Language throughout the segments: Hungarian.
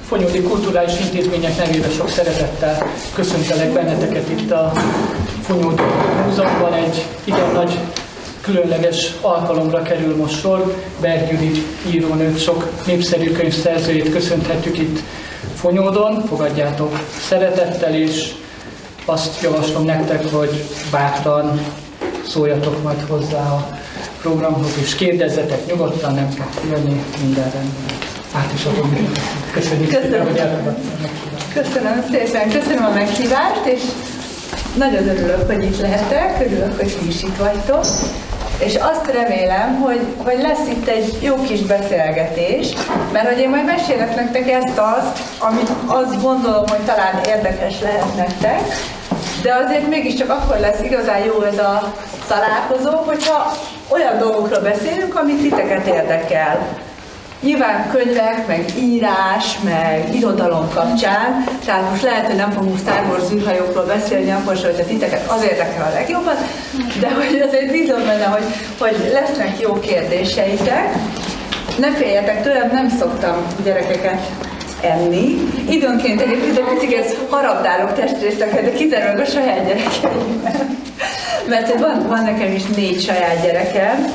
Fonyódi Kulturális Intézmények nevében sok szeretettel köszöntelek benneteket itt a Fonyódi Múzeumban. Egy igen nagy, különleges alkalomra kerül most sor. Berg Judit írónőt, sok népszerű könyvszerzőjét köszönhetjük itt Fonyódon. Fogadjátok szeretettel, és azt javaslom nektek, hogy bátran szóljatok majd hozzá a programhoz, és kérdezzetek nyugodtan, nem kell félni, minden rendben. Át is adom nektek. Köszönjük szépen, hogy elfogadtam. Köszönöm szépen, köszönöm a meghívást, és nagyon örülök, hogy itt lehetek, örülök, hogy ti is itt vagytok, és azt remélem, hogy lesz itt egy jó kis beszélgetés, mert hogy én majd mesélek nektek ezt-azt, amit azt gondolom, hogy talán érdekes lehet nektek, de azért mégiscsak akkor lesz igazán jó ez a találkozó, hogyha olyan dolgokról beszélünk, amit titeket érdekel. Nyilván könyvek, meg írás, meg irodalom kapcsán, tehát most lehet, hogy nem fogunk Star Wars űrhajókról beszélni, akkor sem, hogyha titeket az érdekel a legjobban, de hogy azért bízom benne, hogy lesznek jó kérdéseitek. Ne féljetek tőlem, nem szoktam gyerekeket enni. Időnként egyébként egy picit harabdálok testrészeket, de kizárólag a saját gyerekeimben. Mert van nekem is 4 saját gyerekem.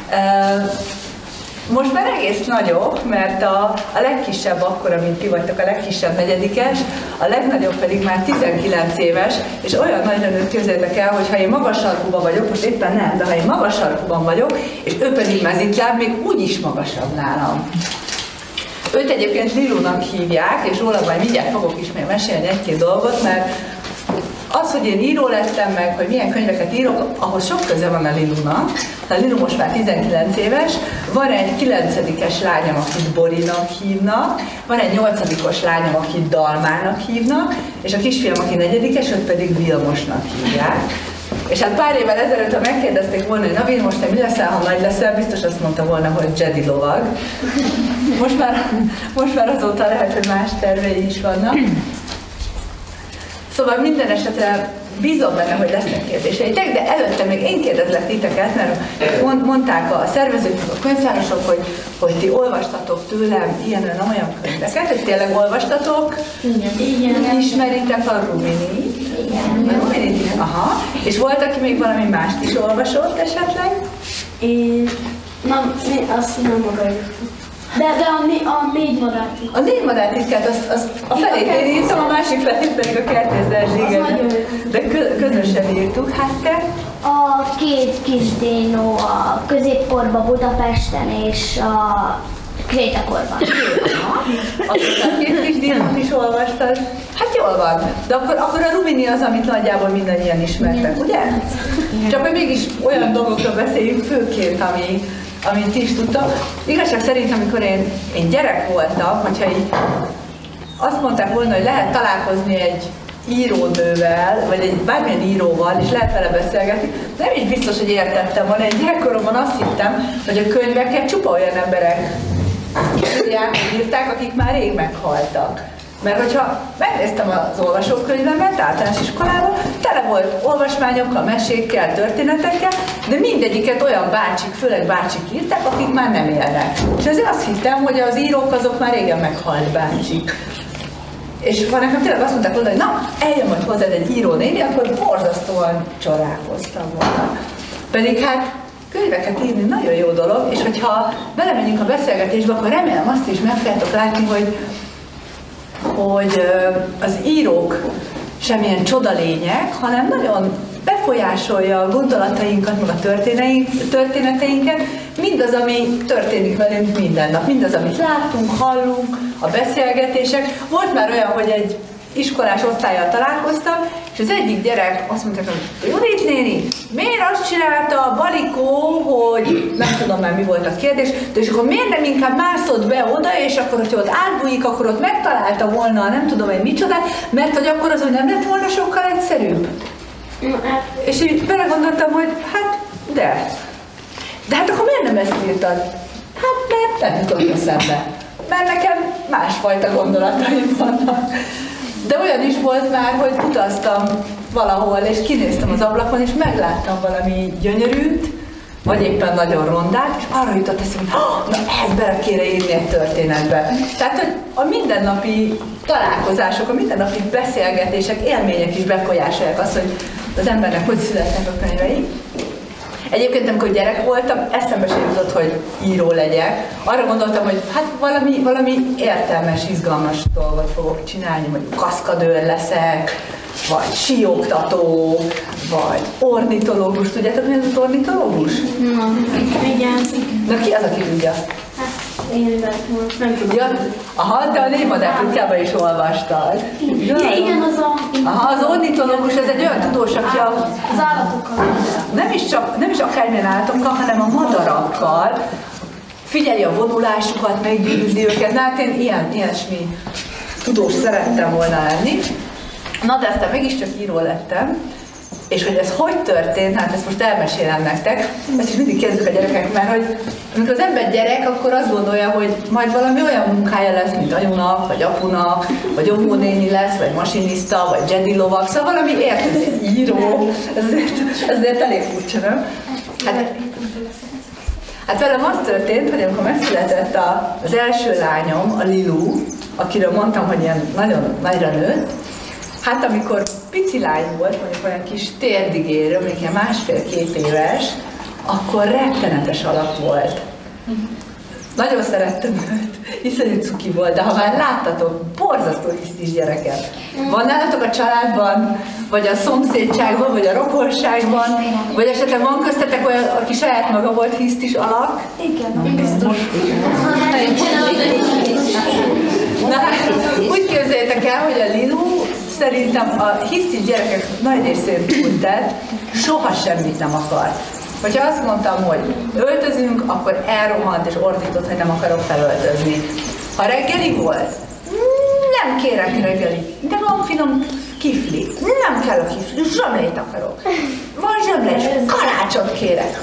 Most már egész nagyok, mert a legkisebb akkora, mint ti vagytok, a legkisebb 4. a legnagyobb pedig már 19 éves, és olyan nagyra nőtt, képzeljétek el, hogy ha én magas sarkúban vagyok, most éppen nem, de ha én magas sarkúban vagyok, és ő pedig mezitláb, még úgyis magasabb nálam. Őt egyébként Lilunak hívják, és róla majd mindjárt fogok is még mesélni 1-2 dolgot, mert az, hogy én író lettem meg, hogy milyen könyveket írok, ahhoz sok köze van a Lilunak. A Lilu most már 19 éves, van egy 9-es lányom, akit Borinak hívnak, van egy 8-os lányom, akit Dalmának hívnak, és a kisfiam, aki 4-es, őt pedig Vilmosnak hívják. És hát pár évvel ezelőtt, ha megkérdezték volna, hogy na Vilmos, te mi leszel, ha nagy leszel, biztos azt mondta volna, hogy Jedi lovag. Most már azóta lehet, hogy más tervei is vannak. Szóval minden esetre bízom benne, hogy lesznek kérdéseitek, de előtte még én kérdezlek titeket, mert mondták a szervezők, a könyvtárosok, hogy ti olvastatok tőlem ilyen-olyan könyveket, hogy tényleg olvastatok? Igen. Ismeritek a Ruminit? Igen. A Ruminit is? Aha. És volt, aki még valami mást is olvasott esetleg? Én azt nem akarjuk. De a 4 madártitkát. A 4 madártitkát, azt a felét én írtam, a másik felét pedig a Kertész. De közösen írtuk. Hát te? A 2 kis dinó a középkorban Budapesten és a Krétakorban. Azt a 2 kis dinót is olvastad? Hát jól van. De akkor a Rumini az, amit nagyjából mindannyian ismertek, ugye? Csak hogy mégis olyan dolgokról beszéljünk főként, amit ti is tudtak. Igazság szerint, amikor én gyerek voltam, hogyha így azt mondták volna, hogy lehet találkozni egy írónővel, vagy egy bármilyen íróval, és lehet vele beszélgetni, nem is biztos, hogy értettem volna. Egy gyerekkoromban azt hittem, hogy a könyveket csupa olyan emberek írták, akik már rég meghaltak. Mert hogyha megnéztem az olvasókönyvemet általános iskolában, tele volt olvasmányokkal, mesékkel, történetekkel, de mindegyiket olyan bácsik, főleg bácsik írták, akik már nem élnek. És ezért azt hittem, hogy az írók azok már régen meghalt bácsik. És ha nekem tényleg azt mondták volna, hogy na, eljön majd hozzád egy írónéni, akkor borzasztóan csodálkoztam volna. Pedig hát könyveket írni nagyon jó dolog, és hogyha belemegyünk a beszélgetésbe, akkor remélem azt is meg fogjátok látni, hogy az írók semmilyen csodalények, hanem nagyon befolyásolja a gondolatainkat, meg a történeteinket, mindaz, ami történik velünk minden nap, mindaz, amit látunk, hallunk, a beszélgetések. Volt már olyan, hogy egy iskolás osztállyal találkoztam, és az egyik gyerek azt mondta, hogy Judit néni, miért azt csinálta a Balikó, hogy nem tudom már mi volt a kérdés, de és akkor miért nem inkább mászott be oda, és akkor, hogyha ott átbújik, akkor ott megtalálta volna, nem tudom egy micsodát, mert hogy akkor az úgy nem lett volna sokkal egyszerűbb. És így belegondoltam, hogy hát de hát akkor miért nem ezt írtad? Hát mert nem jutott eszembe. Mert nekem másfajta gondolataim vannak. De olyan is volt már, hogy utaztam valahol, és kinéztem az ablakon, és megláttam valami gyönyörűt, vagy éppen nagyon rondák, és arra jutott eszembe, hogy na ezt bele kéne írni egy történetbe. Tehát, hogy a mindennapi találkozások, a mindennapi beszélgetések, élmények is befolyásolják azt, hogy az embernek hogy születnek a könyvei. Egyébként, amikor gyerek voltam, eszembe sem jutott, hogy író legyek. Arra gondoltam, hogy hát valami értelmes, izgalmas dolgot fogok csinálni, mondjuk kaszkadőr leszek, vagy síoktató, vagy ornitológus. Tudjátok, mi az az ornitológus? Igen. Na ki az, aki tudja? Én nem tudom. Ja, aha, de a Névadár Ritkában is olvastad. Ja, igen, az a... Aha, az ornitológus, ez egy olyan tudós, aki az állatokkal. nem is akármilyen állatokkal, hanem a madarakkal figyeli a vonulásukat, meggyőzi őket. De hát én ilyesmi tudós szerettem volna lenni. Na, de aztán mégiscsak író lettem. És hogy ez hogy történt, hát ezt most elmesélem nektek. Ezt is mindig kezdjük a gyerekek, mert hogy amikor az ember gyerek, akkor azt gondolja, hogy majd valami olyan munkája lesz, mint anyunak, vagy apunak, vagy óvónéni lesz, vagy masinista, vagy Jedi lovag, szóval valami érted, író. Ez azért elég furcsa, nem? Hát velem az történt, hogy amikor megszületett az első lányom, a Lilu, akiről mondtam, hogy ilyen nagyon nagyra nőtt, hát amikor pici lány volt, mondjuk olyan kis térdigérő, mondjuk ilyen 1,5-2 éves, akkor rettenetes alak volt. Nagyon szerettem őt, iszonyú cuki volt, de ha már láttatok, borzasztó hisztis gyereket. Van nálatok a családban, vagy a szomszédságban, vagy a rokonságban, vagy esetleg van köztetek olyan, aki saját maga volt hisztis alak? Igen, biztos. Na, úgy képzeljétek el, hogy a Lilu szerintem a hisztis gyerekek nagy részén úgy tett, soha semmit nem akart. Hogyha azt mondtam, hogy öltözünk, akkor elrohant és ordított, hogy nem akarok felöltözni. Ha reggeli volt, nem kérek reggeli, de van finom kifli, nem kell a kifli, zsömlét akarok. Van zsömle, és kalácsot kérek.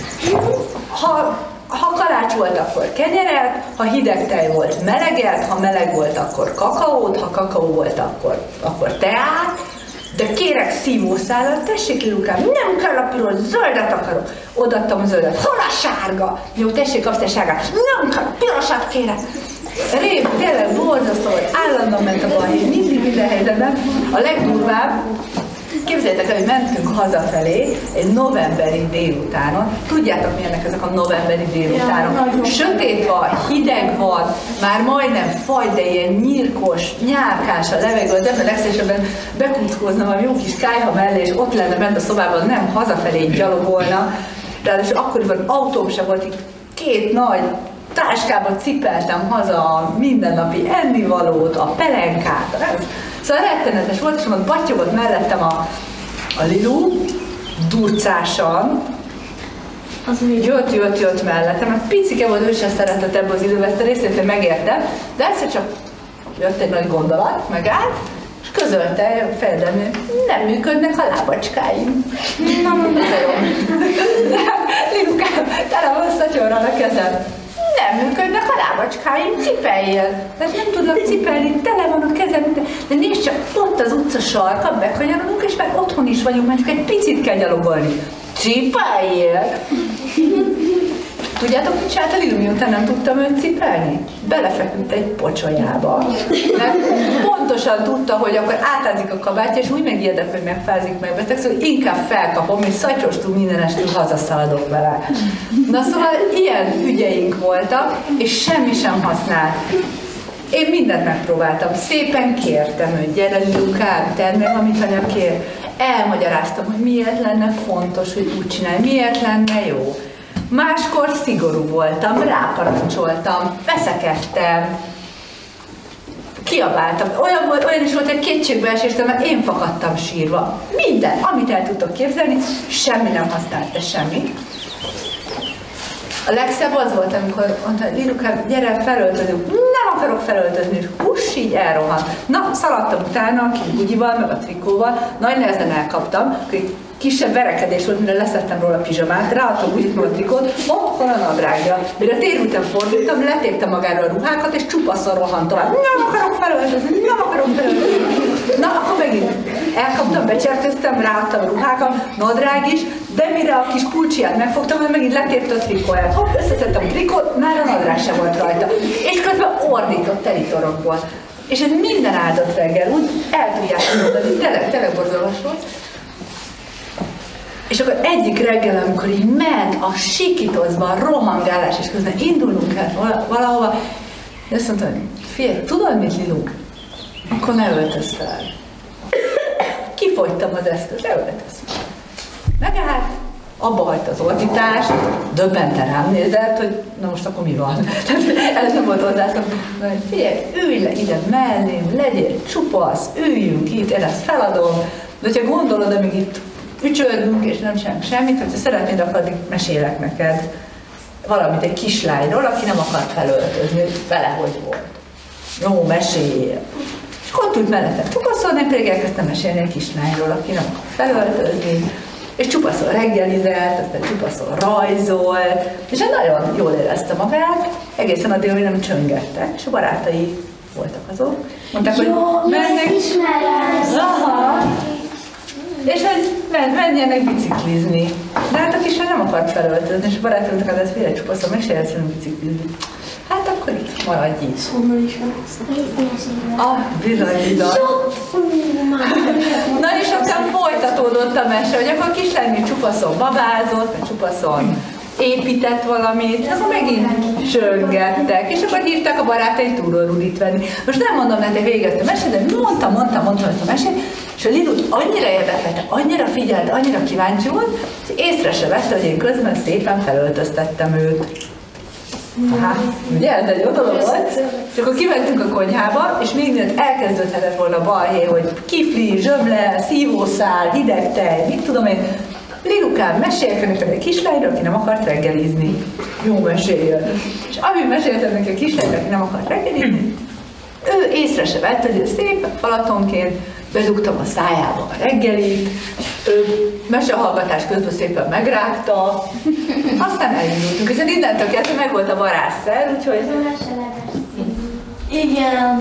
Ha kalács volt, akkor kenyeret, ha hideg tej volt, meleget, ha meleg volt, akkor kakaót, ha kakaó volt, akkor teát, de kérek szívószálat, tessék Lilukám, nem kell a piros, zöldet akarok. Odaadtam a zöldet, hol a sárga? Jó, tessék azt a sárgát, nem kell, pirosat kérek. Rém, tényleg borzasztó, hogy állandóan ment a balhé, mindig minden helyzetben. A legdurvább, képzeljétek el, hogy mentünk hazafelé egy novemberi délutánon. Tudjátok, milyenek ezek a novemberi délutánok? Sötét van, hideg van, már majdnem fagy, de ilyen nyírkos, nyálkás a levegő, az ember legszívesebben bekuckózna valami jó kis kályha mellé, és ott lenne bent a szobában, nem hazafelé gyalogolna. Ráadásul akkoriban autóm sem volt, így 2 nagy táskába cipeltem haza a mindennapi ennivalót, a pelenkát. Szóval rettenetes volt, és ott battyogott mellettem a Lilu, durcásan. Jött mellettem, mert picike volt, ő sem szeretett ebbe az időbe, ezt a részét megérte, de egyszer csak jött egy nagy gondolat, megállt, és közölte fejedben, nem működnek a lábacskáim. Na, mondom, de Lilukám, tele van szatyorral a kezem. Nem működnek a lábacskáim, cipeljél. De nem tudlak cipelni, tele van a kezem. De nézd csak, ott az utca sarka, bekanyarodunk, és meg otthon is vagyunk, mert csak egy picit kell gyalogolni. Cipeljél! Tudjátok, mit csinált a Lilu, miután nem tudtam őt cipelni? Belefeküdt egy pocsolyába. Mert pontosan tudta, hogy akkor átázik a kabátja, és úgy megijedek, hogy megfázik, megbetegszül, hogy inkább felkapom, és szatyorostul minden estől hazaszaladok vele. Na szóval ilyen ügyeink voltak, és semmi sem használt. Én mindent megpróbáltam, szépen kértem őt, gyere Lilukám, tedd meg, amit anya kér. Elmagyaráztam, hogy miért lenne fontos, hogy úgy csinálj, miért lenne jó. Máskor szigorú voltam, ráparancsoltam, veszekedtem, kiabáltam. Olyan is volt, hogy kétségbeeséstem, mert én fakadtam sírva. Minden, amit el tudtok képzelni, semmi nem használt, de semmi. A legszebb az volt, amikor mondta, Lilukám, gyere, felöltözünk. Nem akarok felöltözni, és huss, így elrohant. Na, szaladtam utána, a kis bugyival, meg a trikóval, nagy nehezen elkaptam, kisebb verekedés volt, mire leszettem róla a pizsamát, ráadtam bugyit meg a trikót, hol a nadrágja. Mire térültem, fordultam, letéptem magáról a ruhákat, és csupaszon rohant tovább. Nem akarok felöltözni, nem akarok felöltözni. Na, akkor megint elkaptam, becserköztem, ráadtam a ruhákat, nadrág is, de mire a kis pulcsiát megfogtam, mert megint letépte a trikóját. Hopp, összeszedtem a trikót, már a nadrág sem volt rajta. És közben ordított telitorokból. És ez minden áldott reggel, úgy el tudják mondani, tényleg borzalmas volt. És akkor egyik reggel, amikor így ment a sikítozva, a rohangálás, és közben indulnunk kell valahova, és azt mondta, hogy figyelj, tudod mit, Lilu? Akkor ne öltöz fel. Kifogytam az eszköz, ne öltöz fel. Megállt, abba hagyta az ordítást, döbbenten rám nézett, hogy na most akkor mi van? Ez nem volt hozzászom, hogy figyelj, ülj le ide mellém, legyél csupasz, üljünk itt, én ezt feladom, de hogyha gondolod, amíg itt ücsörgünk és nem csinálunk semmit, hogyha szeretnéd, akkor addig mesélek neked valamit egy kislányról, aki nem akart felöltözni, vele hogy volt. Jó, meséljél. És ott ült mellettem csupaszolni, pedig elkezdtem mesélni egy kislányról, aki nem akart felöltözni, és csupaszol reggelizett, aztán csupaszol rajzolt, és nagyon jól érezte magát, egészen addig, hogy nem csöngettek, és a barátai voltak azok. Mondták, hogy mennek... És hogy menjenek biciklizni. De hát a kislány nem akart felöltözni, és a barátom mondták, hogy ez féle csupaszol, meg se jelentően biciklizni. Hát akkor itt maradj itt. Honnan is van? Bizony. Na és aztán folytatódott a mese, hogy akkor a kislány még csupaszon babázott, meg csupaszon épített valamit, akkor megint csöngettek, és akkor hívták a barátai túlról Rudit venni. Most nem mondom nektek végig ezt a mesét, de mondtam ezt a mesét, és a Lilut annyira érdekelte, annyira figyelt, annyira kíváncsi volt, hogy észre se vette, hogy én közben szépen felöltöztettem őt. Hát, ugye, ez egy jó dolog volt. És akkor kimentünk a konyhába, és még mielőtt elkezdődhetett volna a balhé, hogy kifli, zsömle, szívószál, hideg tej, mit tudom én, Lilukám, mesélj neked egy kislányról, aki nem akart reggelizni. Jó, meséljön. És amíg meséltem neki a kislányról, aki nem akart reggelizni, ő észre se vett, hogy szépen falatonként bedugtam a szájába a reggelit, ő mesehallgatás közben szépen megrágta, aztán elindultunk, és innentől kezdve meg volt a varázsszer, úgyhogy... Igen.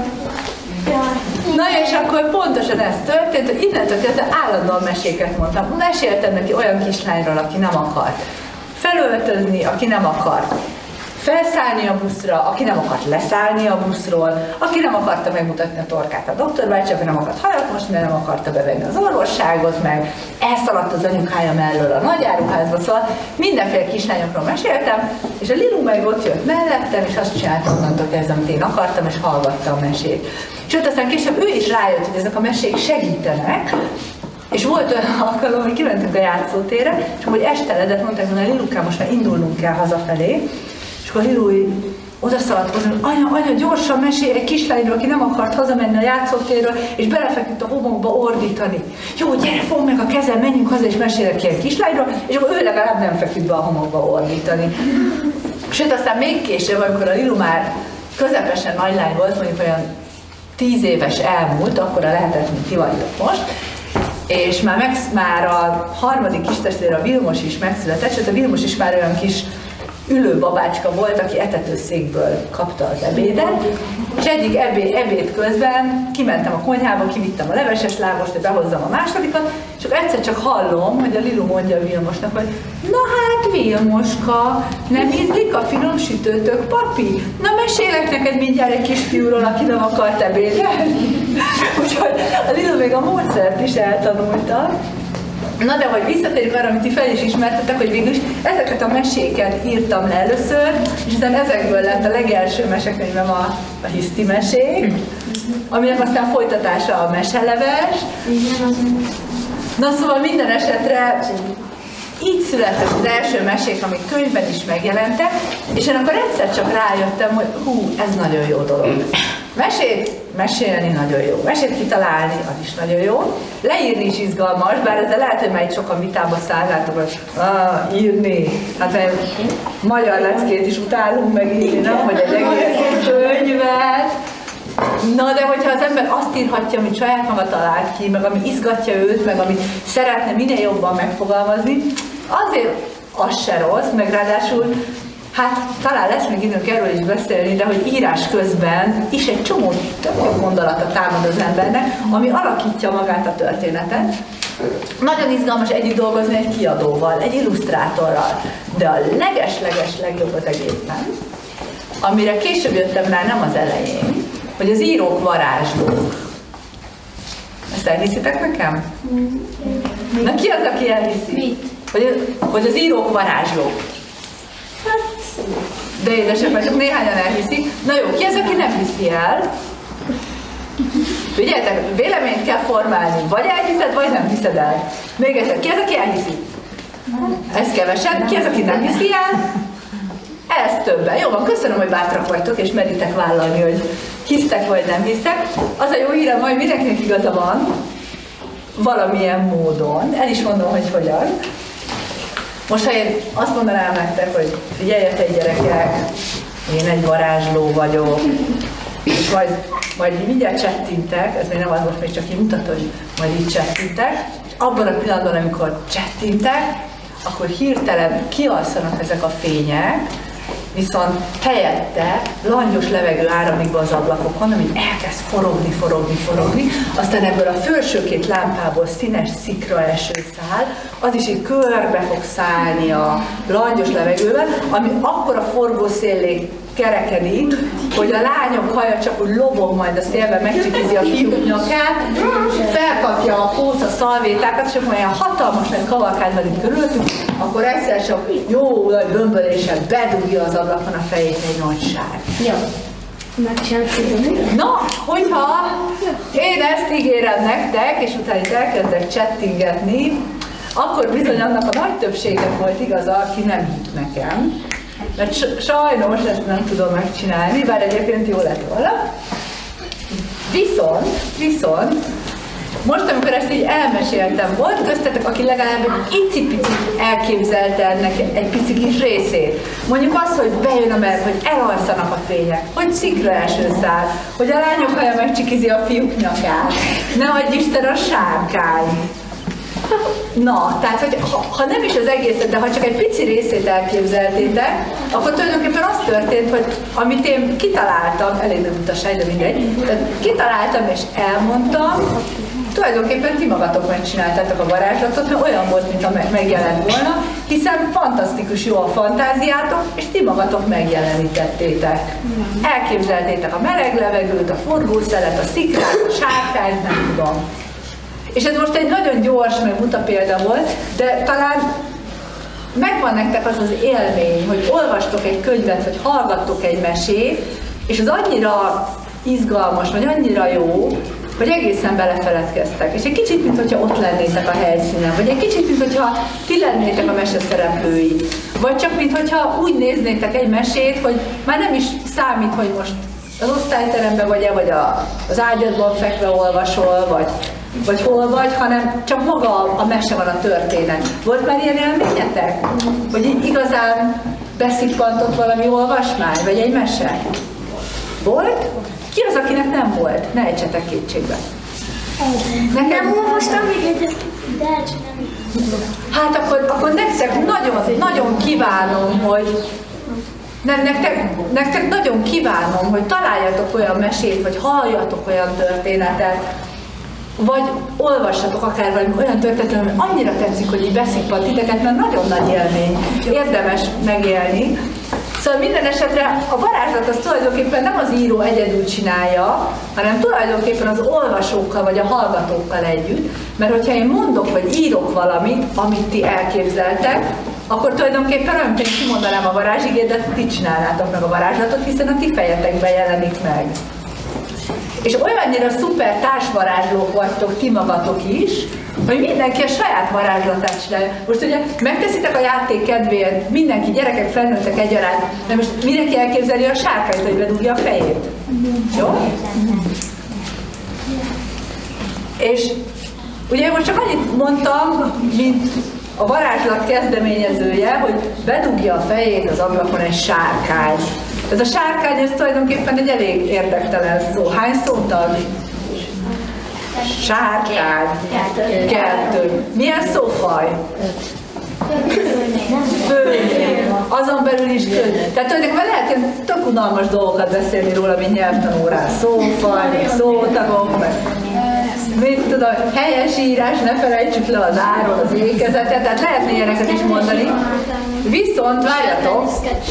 Na és akkor pontosan ez történt, hogy innentől kezdve állandóan meséket mondtam. Meséltem neki olyan kislányról, aki nem akart felöltözni, aki nem akart felszállni a buszra, aki nem akart leszállni a buszról, aki nem akarta megmutatni a torkát a doktorbácsi, aki nem akart hajat mosni, mert nem akarta bevenni az orvosságot, meg elszaladt az anyukája mellől a nagyáruházba, szóval mindenféle kislányokról meséltem, és a Lilu meg ott jött mellettem, és azt csináltam onnantól kezdve, amit én akartam, és hallgatta a mesét. Sőt, aztán később ő is rájött, hogy ezek a mesék segítenek, és volt olyan alkalom, hogy kimentünk a játszótérre, és amúgy esteledett, mondták, hogy Lilukám, most már indulnunk kell hazafelé, és akkor Lilu odaszaladt hozzá, hogy anya, gyorsan mesélj egy kislányról, aki nem akart hazamenni a játszótérről, és belefeküdt a homokba ordítani. Jó, gyere, fogd meg a kezem, menjünk haza, és mesélek ki egy kislányról, és akkor ő legalább nem feküdt be a homokba ordítani. Sőt, aztán még később, amikor a Lilu már közepesen nagylány volt, mondjuk olyan 10 éves elmúlt, akkora lehetett, mint ti vagytok most, és már a harmadik kistestvére, a Vilmos is megszületett, sőt a Vilmos is már olyan kis ülő babácska volt, aki etetőszékből kapta az ebédet, és egyik ebéd közben kimentem a konyhába, kivittem a leveses lábost, hogy behozzam a másodikat, és akkor egyszer csak hallom, hogy a Lilu mondja a Vilmosnak, hogy na hát Vilmoska, nem ízlik a finom sütőtök, papi? Na mesélek neked mindjárt egy kisfiúról, aki nem akart ebédelni. Úgyhogy a Lilu még a módszert is eltanulta. Na de hogy visszatérjük arra, amit ti fel is ismertetek, hogy végülis ezeket a meséket írtam le először, és aztán ezekből lett a legelső mesekönyvem a Hiszti mesék, aminek aztán folytatása a meseleves. Na szóval minden esetre így születtek az első mesék, amik könyvben is megjelentek, és én akkor egyszer csak rájöttem, hogy hú, ez nagyon jó dolog. Mesét mesélni nagyon jó, mesét kitalálni, az is nagyon jó. Leírni is izgalmas, bár ezzel lehet, hogy már itt sokan vitába szállnátok, hogy írni. Hát mert magyar leckét is utálunk megírni, nem? Hogy egy egész könyvet. Na de hogyha az ember azt írhatja, amit saját maga talált ki, meg ami izgatja őt, meg amit szeretne minél jobban megfogalmazni, azért az se rossz, meg ráadásul Hát talán lesz még időnk erről is beszélni, de hogy írás közben is egy csomó tök jó gondolata támad az embernek, ami alakítja magát a történetet. Nagyon izgalmas együtt dolgozni egy kiadóval, egy illusztrátorral, de a leges-leges legjobb az egészben, amire később jöttem rá, nem az elején, hogy az írók varázslók. Ezt elhiszitek nekem? Na ki az, aki elhiszi? Mit? Hogy az írók varázslók. De édesek vagyok, néhányan elhiszik. Na jó, ki az, aki nem hiszi el? Figyeljetek, véleményt kell formálni. Vagy elhiszed, vagy nem hiszed el. Még egyszer, ki az, aki elhiszi? Ez kevesen. Ki az, aki nem hiszi el? Ez többen. Jó van, köszönöm, hogy bátrak vagytok, és meritek vállalni, hogy hisztek, vagy nem hisztek. Az a jó hírem, majd mindenkinek igaza van, valamilyen módon. El is mondom, hogy hogyan. Most, ha én azt mondanám nektek, hogy figyeljetek gyerekek, én egy varázsló vagyok, és majd mindjárt csettintek, ez még nem az, most még csak így mutat, hogy majd így csettintek, és abban a pillanatban, amikor csettintek, akkor hirtelen kialszanak ezek a fények, viszont helyette langyos levegő áramlik be az ablakokon, ami elkezd forogni, aztán ebből a felső két lámpából színes szikraeső száll, az is így körbe fog szállni a langyos levegőben, ami akkora forgószéllé kerekedik, hogy a lányok haja csak úgy lobog majd a szélben, megcsikizi a fiúk nyakát, felkapja a póca szalvétákat, és akkor olyan hatalmas nagy kavalkád van itt körülöttünk, akkor egyszer csak jó nagy bömböléssel bedugja az ablakon a fejét egy nagy sár. Jó. Megcsináljuk. Na, hogyha én ezt ígérem nektek, és utána itt elkezdek csettingetni, akkor bizony annak a nagy többsége volt igaza, aki nem hitt nekem. Mert sajnos ezt nem tudom megcsinálni, bár egyébként jó lett volna. Viszont, most amikor ezt így elmeséltem, volt köztetek, aki legalább egy icipicit elképzelte ennek egy pici kis részét. Mondjuk az, hogy bejön a meg, hogy elalszanak a fények, hogy szikraeső száll, hogy a lányok haja megcsikizi a fiúk nyakát, ne adj Isten a sárkány. Na, tehát, hogy ha nem is az egészet, de ha csak egy pici részét elképzeltétek, akkor tulajdonképpen az történt, hogy amit én kitaláltam, elég nem utaság, de mindegy, tehát kitaláltam és elmondtam, tulajdonképpen ti magatok megcsináltátok a varázslatot, mert olyan volt, mintha megjelent volna, hiszen fantasztikus jó a fantáziátok, és ti magatok megjelenítettétek. Elképzeltétek a meleg levegőt, a forgószelet, a szikrát, a sárkányt, nem tudom. És ez most egy nagyon gyors, meg buta példa volt, de talán megvan nektek az az élmény, hogy olvastok egy könyvet, vagy hallgattok egy mesét, és az annyira izgalmas, vagy annyira jó, hogy egészen belefeledkeztek. És egy kicsit, mintha ott lennétek a helyszínen, vagy egy kicsit, mintha ti lennétek a mese szereplői. Vagy csak, mintha úgy néznétek egy mesét, hogy már nem is számít, hogy most az osztályteremben vagy-e, vagy az ágyadban fekve olvasol, vagy hol vagy, hanem csak maga a mese van, a történet. Volt már ilyen élményetek? Hogy így igazán beszippantott valami olvasmány, vagy egy mese? Volt? Ki az, akinek nem volt? Ne ejtsetek kétségbe. Nem olvastam még egyet, de csak nem. Hát akkor nektek nagyon kívánom, hogy nektek nagyon kívánom, hogy találjatok olyan mesét, vagy halljatok olyan történetet, vagy olvassatok akár valami olyan történetet, ami annyira tetszik, hogy így beszippant titeket, mert nagyon nagy élmény, érdemes megélni. Szóval minden esetre a varázslat az tulajdonképpen nem az író egyedül csinálja, hanem tulajdonképpen az olvasókkal vagy a hallgatókkal együtt, mert hogyha én mondok vagy írok valamit, amit ti elképzeltek, akkor tulajdonképpen olyan, mint kimondanám a varázsigét, de ti csinálnátok meg a varázslatot, hiszen a ti fejetekben jelenik meg. És olyannyira szuper társvarázslók vagytok ti magatok is, hogy mindenki a saját varázslatát csinálja. Most ugye megteszitek a játék kedvéért, mindenki, gyerekek, felnőttek egyaránt, de most mindenki elképzeli a sárkányt, hogy bedugja a fejét. Jó? És ugye most csak annyit mondtam, mint a varázslat kezdeményezője, hogy bedugja a fejét az ablakon egy sárkány. Ez a sárkány, ez tulajdonképpen egy elég érdektelen szó. Hány szótag? Sárkány. 2. Milyen szófaj? Főnév. A azon belül is tehát tulajdonképpen lehet ilyen tök unalmas dolgokat beszélni róla, mint nyelvtanórás, szófaj, meg szótagok, meg mit tudom, helyes írás, ne felejtsük le az áról az ékezetet, tehát lehetne ilyeneket is mondani. Viszont, várjatok,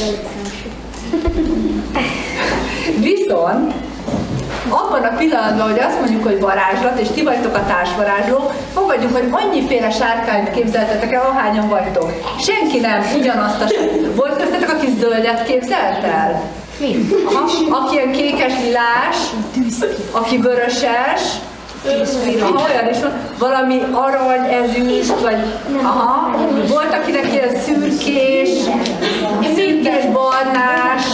viszont abban a pillanatban, hogy azt mondjuk, hogy varázslat, és ti vagytok a társvarázslók, fogadjuk, hogy annyiféle sárkányt képzeltetek el, ahányan vagytok. Senki nem ugyanazt a volt köztetek, aki zöldet képzelt el? Aki ilyen kékes lilás, aki vöröses, olyan is van, valami arany, ezüst, vagy volt akinek ilyen szürkés, szürkés, barnás,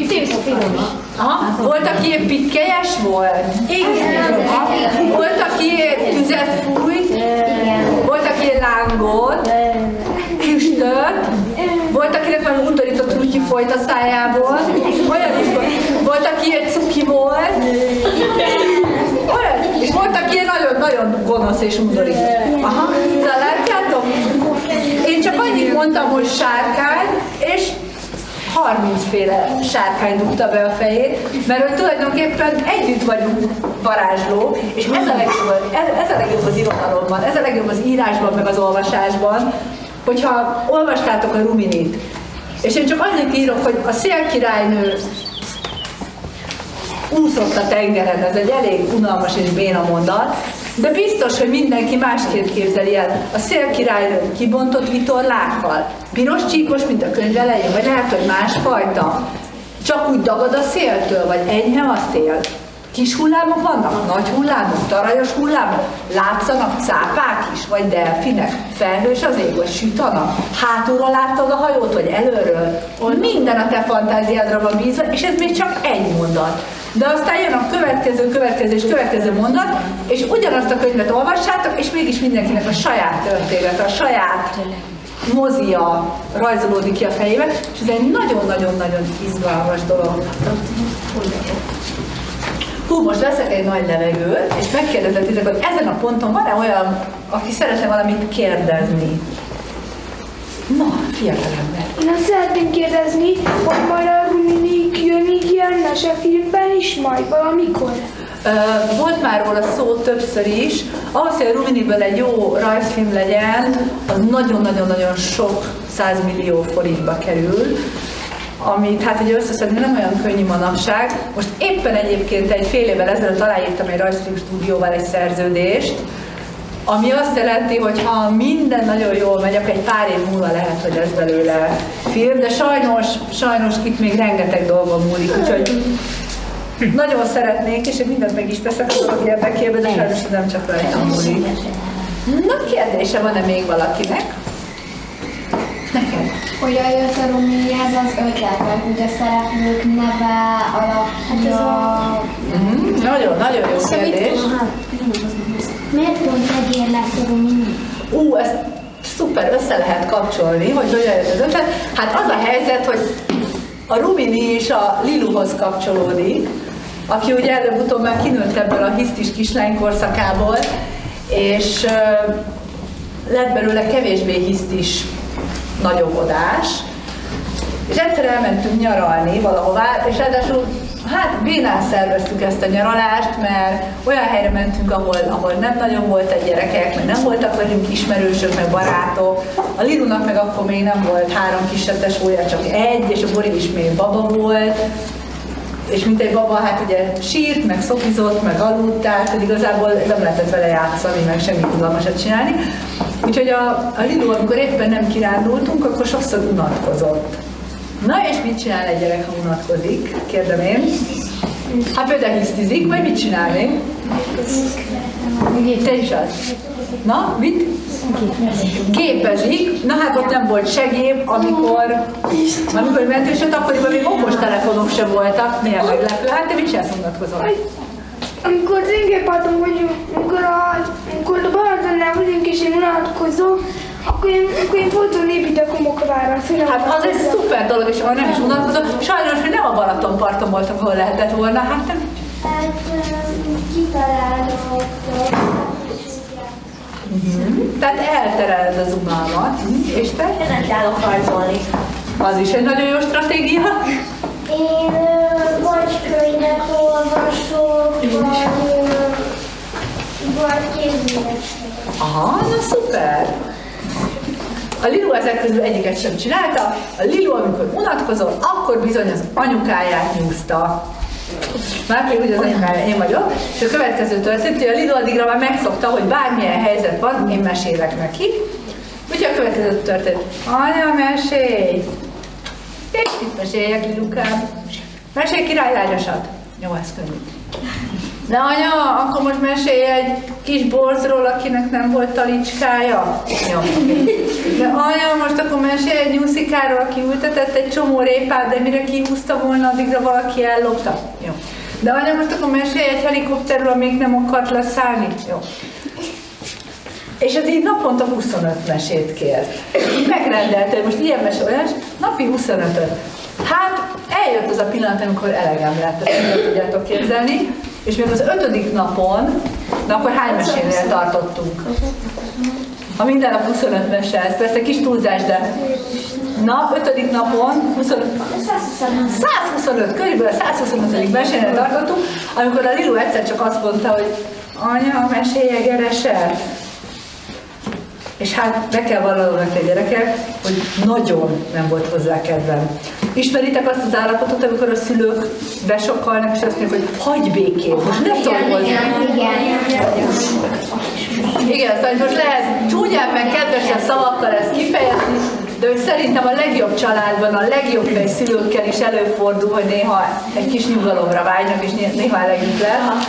volt, aki ilyen pikkelyes volt? Igen. Volt, aki tüzet fújt? Volt, aki ilyen lángot? Füstöt? Volt, akinek valami undorított rutyi folyt a szájából? Olyan is volt. Volt, aki ilyen cuki volt? Olyan. És volt, aki ilyen nagyon-nagyon gonosz és undorít. Szóval látjátok? Én csak annyit mondtam, hogy sárkány, és 30 féle sárkány dugta be a fejét, mert hogy tulajdonképpen együtt vagyunk varázslók, és ez a legjobb az irodalomban, ez a legjobb az írásban, meg az olvasásban, hogyha olvastátok a Ruminit, és én csak annyit írok, hogy a szélkirálynő úszott a tengeren, ez egy elég unalmas és béna mondat, de biztos, hogy mindenki másként képzeli el. A szélkirálynő kibontott vitorlákkal, piros csíkos, mint a könyv elején, vagy lehet, hogy másfajta. Csak úgy dagad a széltől, vagy enyhe a szél. Kis hullámok vannak, nagy hullámok, tarajos hullámok, látszanak cápák is, vagy delfinek, felhős az ég, vagy süt a nap, hátulról látod a hajót, vagy előről. Minden a te fantáziádra van bízva, és ez még csak egy mondat. De aztán jön a következő mondat, és ugyanazt a könyvet olvassátok, és mégis mindenkinek a saját története, a saját mozia rajzolódik ki a fejében, és ez egy nagyon-nagyon-nagyon izgalmas dolog. Hú, most veszek egy nagy levegőt, és megkérdezem titeket, hogy ezen a ponton van-e olyan, aki szeretne valamit kérdezni? Na, fiatalember. Én azt szeretném kérdezni, hogy majd a Ruminik jön ilyen mesefilmben is majd valamikor? Volt már róla szó többször is. Ahhoz, hogy a Ruminiből egy jó rajzfilm legyen, az nagyon-nagyon-nagyon sok 100 millió forintba kerül, amit hát ugye összeszedni nem olyan könnyű manapság. Most éppen egyébként egy fél évvel ezelőtt aláírtam egy rajzfilm stúdióval egy szerződést, ami azt jelenti, hogy ha minden nagyon jól megy, akkor egy pár év múlva lehet, hogy lesz belőle film, de sajnos itt még rengeteg dolgon múlik, úgyhogy nagyon szeretnék, és én mindent meg is teszek a dolog érdekében, de sajnos nem csak rajtam múlik. Na, kérdése van-e még valakinek? Neked? Hogyan jött a Rumihez az ötletek, hogy a szereplők neve, alapja? Nagyon jó kérdés. Miért pont egér lett a Rumi? Ezt szuper össze lehet kapcsolni, hogy hogyan jött az ötlet. Hát az a helyzet, hogy a Rumini is a Liluhoz kapcsolódik, aki ugye előbb-utóbb már kinőtt ebből a hisztis kislány korszakából, és lett belőle kevésbé hisztis nagyobbodás, és egyszer elmentünk nyaralni valahová, és ráadásul hát bénán szerveztük ezt a nyaralást, mert olyan helyre mentünk, ahol nem nagyon voltak gyerekek, meg nem voltak velünk ismerősök, meg barátok. A Lilunak meg akkor még nem volt 3 kisetesója, csak egy, és a Bori is még baba volt. És mint egy baba, hát ugye sírt, meg szopizott, meg aludt, tehát igazából nem lehetett vele játszani, meg semmi izgalmasat csinálni. Úgyhogy a Lilu, amikor éppen nem kirándultunk, akkor sokszor unatkozott. Na és mit csinál egy gyerek, ha unatkozik? Kérdem én. Hát például hisztizik, vagy mit csinál még? Te is az. Na, mit? Gépezik. Na hát ott nem volt se gép, amikor mentünk, sőt akkoriban még okostelefonok se voltak. Milyen meglepő. Hát te mit csinálsz, unatkozol? Amikor tengerparton vagyunk, amikor a Balatonnál vagyunk és én unatkozom, akkor én folyton építek homokvára. Hát az egy szuper dolog, és arra nem is unatkozom. Sajnos, hogy nem a Balatonparton voltak, ahol lehetett volna. Hát te mit? Hát kitalálok. Tehát eltereled az unalmat. És te? Én állok rajzolni. Az is egy nagyon jó stratégia. Én vagy könyvet olvasok, vagy kézművet. Aha, na szuper! A Lilu ezek közül egyiket sem csinálta. A Lilu, amikor unatkozott, akkor bizony az anyukáját nyúzta. Már pedig ugye az anyukája én vagyok. És a következő történt, hogy a Lilu addigra már megszokta, hogy bármilyen helyzet van, én mesélek neki. Úgyhogy a következő történt. Anya, mesélj! És itt meséljek, Lilukám. Mesélj királylányosat. Jó, ez könnyű. De anya, akkor most mesélj egy kis borzról, akinek nem volt talicskája. Jó. De anya, most akkor mesélj egy nyuszikáról, aki ültetett egy csomó répát, de mire kihúzta volna, addigra valaki ellopta. Jó. De anya, most akkor mesélj egy helikopterről, amelyik nem akart leszállni. Jó. És ez így naponta 25 mesét kért. Így megrendelte, hogy most ilyen mese olyan, napi 25-öt. Hát eljött az a pillanat, amikor elegem lett, ezt nem tudjátok képzelni. És még az 5. napon, na akkor hány mesénél tartottunk? Ha minden nap 25 mese, ez persze kis túlzás, de na, 5. napon 125, körülbelül 125. mesénél tartottunk, amikor a Lilu egyszer csak azt mondta, hogy anya, mesélj egereset. És hát be kell vallanom nektek, gyerekek, hogy nagyon nem volt hozzá kedvem. Ismeritek azt az állapotot, amikor a szülők besokkalnak, és azt mondják, hogy hagyj békén, most ne szólj hozzá. Igen, szóval most lehet csúnyán meg kedvesen szavakkal ezt kifejezni, de hogy szerintem a legjobb családban, a legjobb fej szülőkkel is előfordul, hogy néha egy kis nyugalomra vágynak, és néha elegük lesz.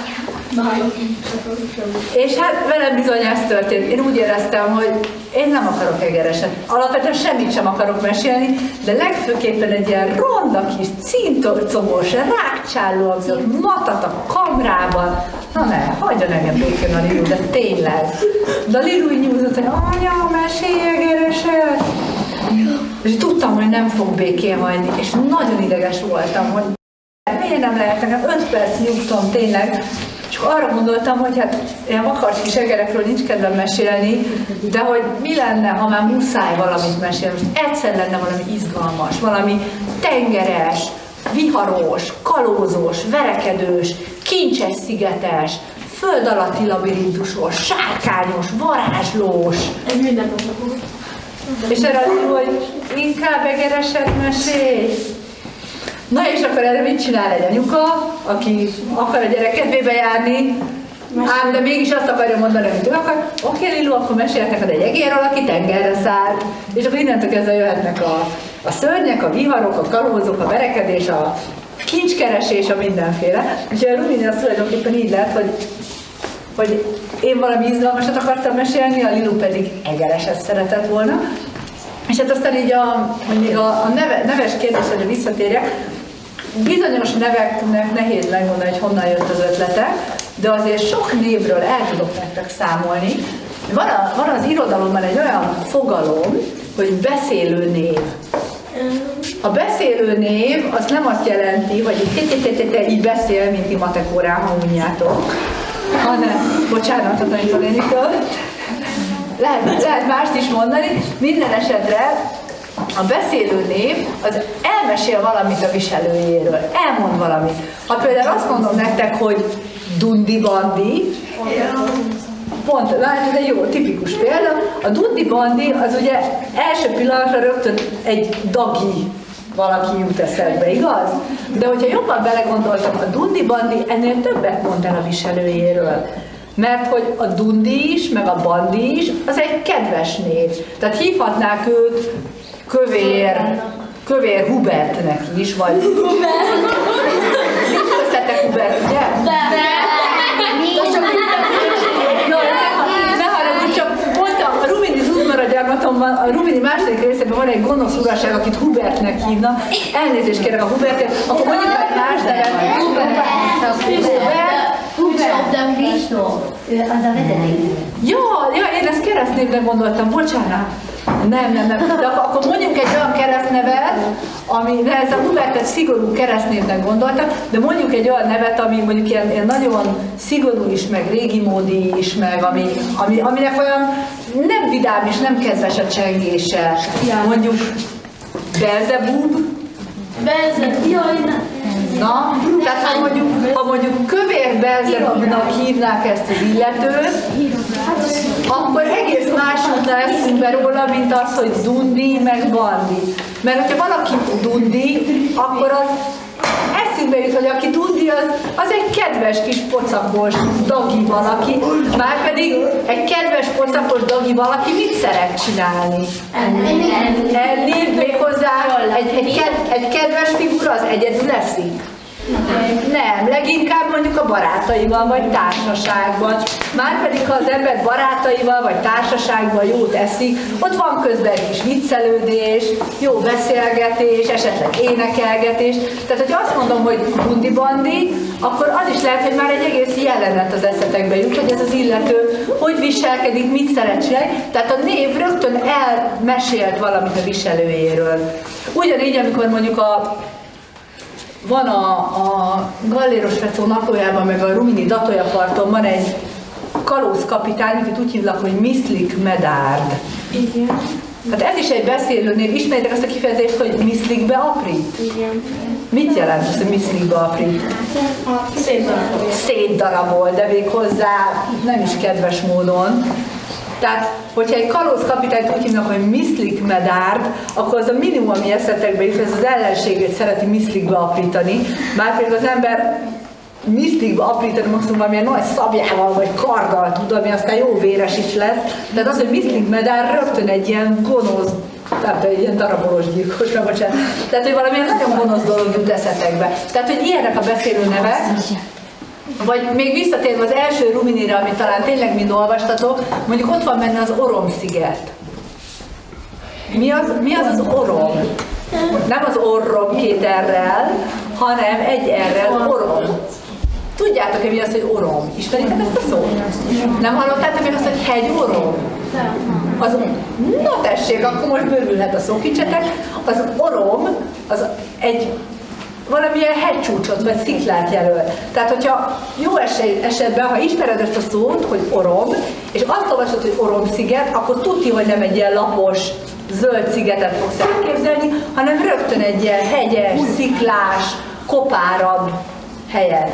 És hát velem bizony ez történt. Én úgy éreztem, hogy én nem akarok egereset. Alapvetően semmit sem akarok mesélni, de legfőképpen egy ilyen ronda kis cintorcomos, rákcsáló, matat a kamrában. Na ne, hagyjon engem békén a Lilu, de tényleg. De a Lilu így nyújtott, hogy anya, mesélj egereset. És tudtam, hogy nem fog békén hagyni, és nagyon ideges voltam, hogy miért nem lehet nekem 5 perc nyugtom tényleg. És arra gondoltam, hogy hát ilyen vakars kis egerekről nincs kedvem mesélni, de hogy mi lenne, ha már muszáj valamit mesélni. Most egyszer lenne valami izgalmas, valami tengeres, viharos, kalózós, verekedős, kincses szigetes, föld alatti labirintusos, sárkányos, varázslós. Ez minden napok. És erre hogy inkább egereset mesélj. Na és akkor erre mit csinál egy anyuka, aki akar a gyerek kedvébe járni, ám de mégis azt akarja mondani, amit ő akar. Oké, Lilu, akkor mesélek neked egy egérről, aki tengerre száll. És akkor innentől kezdve jöhetnek a szörnyek, a viharok, a kalózok, a verekedés, a kincskeresés, a mindenféle. Úgyhogy a Rumini az tulajdonképpen így lett, hogy én valami izgalmasat akartam mesélni, a Lilu pedig egereset szeretett volna. És hát aztán így még a neves kérdésre visszatérjek, bizonyos neveknek nehéz megmondani, hogy honnan jött az ötlete, de azért sok névről el tudok nektek számolni. Van az irodalomban egy olyan fogalom, hogy beszélő név. A beszélő név az nem azt jelenti, hogy így beszél, mint ti matek órán, ha unjátok, hanem, bocsánat a tanítónénitől, lehet mást is mondani, minden esetre a beszélő név az elmesél valamit a viselőjéről, elmond valamit. Ha például azt mondom nektek, hogy Dundi Bandi, pont, látod, egy jó, tipikus példa, a Dundi Bandi az ugye első pillanatra rögtön egy dagi valaki jut eszedbe, igaz? De hogyha jobban belegondoltam, a Dundi Bandi ennél többet mond el a viselőjéről. Mert hogy a Dundi is, meg a Bandi is, az egy kedves név. Tehát hívhatnák őt Kövér Hubertnek is, vagy... Nincs köztetek Hubert, ugye? Ne haragudj, csak mondtam, a Rumini zúzmaradjármatomban, a Rumini második részében van egy gonosz uraság, akit Hubertnek hívnak. Elnézést kérek a Hubertért, akkor mondjuk egy más nevet. Hubert Kristóf, az a vezeték. Ja, én ezt keresztnévben gondoltam, bocsánat. Nem. De akkor mondjuk egy olyan keresztnevet, ami, de ez a Hubertet szigorú keresztnévnek gondoltam, de mondjuk egy olyan nevet, ami mondjuk ilyen nagyon szigorú is, meg régi módi is, meg aminek olyan nem vidám és nem kedves a csengése. Mondjuk Belzebub. Jaj, Na, tehát ha mondjuk kövér Belzebubnak hívnák ezt az illetőt, akkor egész más jutna eszünkbe róla, mint az, hogy Dundi meg Bandi. Mert hogyha valaki Dundi, akkor az eszünkbe jut, hogy aki Dundi, az egy kedves kis pocakos dagi valaki, márpedig egy kedves pocakos dagi valaki mit szeret csinálni? Enni, méghozzá egy kedves figura az egyedül eszik. Nem, leginkább mondjuk a barátaival vagy társaságban. Márpedig ha az ember barátaival vagy társaságban jót eszik, ott van közben egy kis viccelődés, jó beszélgetés, esetleg énekelgetés. Tehát, hogy azt mondom, hogy bundi-bandi, akkor az is lehet, hogy már egy egész jelenet az eszetekbe jut, hogy ez az illető hogy viselkedik, mit szeret csinálni. Tehát a név rögtön elmesélt valamit a viselőjéről. Ugyanígy, amikor mondjuk van a Galléros Fecó naplójában, meg a Rumini Datója parton van egy kalózkapitány, akit úgy hívnak, hogy Miszlik Medárd. Igen. Hát ez is egy beszélőnév. Ismeritek azt a kifejezést, hogy miszlikbe aprít? Igen. Mit jelent az, hogy miszlikbe aprít? Szétdarabol, de még hozzá nem is kedves módon. Tehát, hogyha egy kalózkapitányt úgy hívnak, hogy Miszlik Medárd, akkor az a minimum, ami eszetekbe jut, ez az ellenségét szereti miszlikbe aprítani. Márpedig az ember miszlikbe aprítani maximum valamilyen nagy szabjával vagy karddal tud, ami aztán jó véres is lesz. Tehát az, hogy Miszlik Medárd rögtön egy ilyen gonosz, tehát egy ilyen darabolós gyilkos, bocsánat. Tehát, hogy valamilyen nagyon gonosz dolog jut eszetekbe. Tehát, hogy ilyenek a beszélő nevek. Vagy még visszatérve az első Ruminire, amit talán tényleg mind olvastatok, mondjuk ott van benne az Orom-sziget. Mi az Orom? Nem az orrom két R-rel, hanem egy R-rel, Orom. Tudjátok-e mi az, hogy Orom? Ismeritek ezt a szót? Nem hallottátok még azt, hogy hegyorom? Az, na tessék, akkor most bővülhet a szókincsetek. Az Orom, az egy valamilyen hegycsúcsot vagy sziklát jelöl. Tehát, hogyha jó esetben, ha ismered ezt a szót, hogy Orom, és azt olvasod, hogy Orom-sziget, akkor tudni, hogy nem egy ilyen lapos, zöld szigetet fogsz elképzelni, hanem rögtön egy ilyen hegyes, sziklás, kopárabb helyet.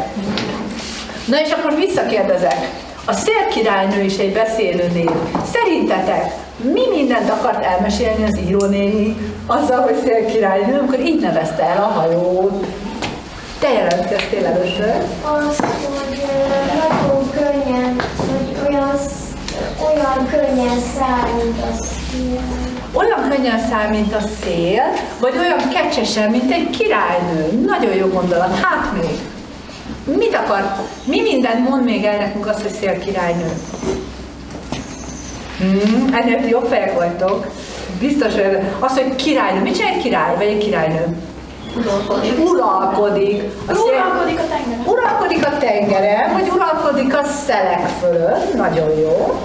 Na és akkor visszakérdezek. A Szélkirálynő is egy beszélő név. Szerintetek mi mindent akart elmesélni az írónéni azzal, hogy Szélkirálynő, amikor így nevezte el a hajót? Te jelentkeztél először. Az, hogy nagyon könnyen, hogy olyan könnyen száll, mint a szél. Olyan könnyen száll, mint a szél, vagy olyan kecsesen, mint egy királynő. Nagyon jó gondolat. Hát még. Mit akar? Mi mindent mond még el nekünk azt, hogy Szélkirálynő? Ennél jobb fejek vagytok. Biztos, hogy az, hogy királynő. Mit csinál egy király, vagy egy királynő? Uralkodik. Uralkodik a tengeren. Uralkodik a tengeren, vagy uralkodik a szelek fölött. Nagyon jó.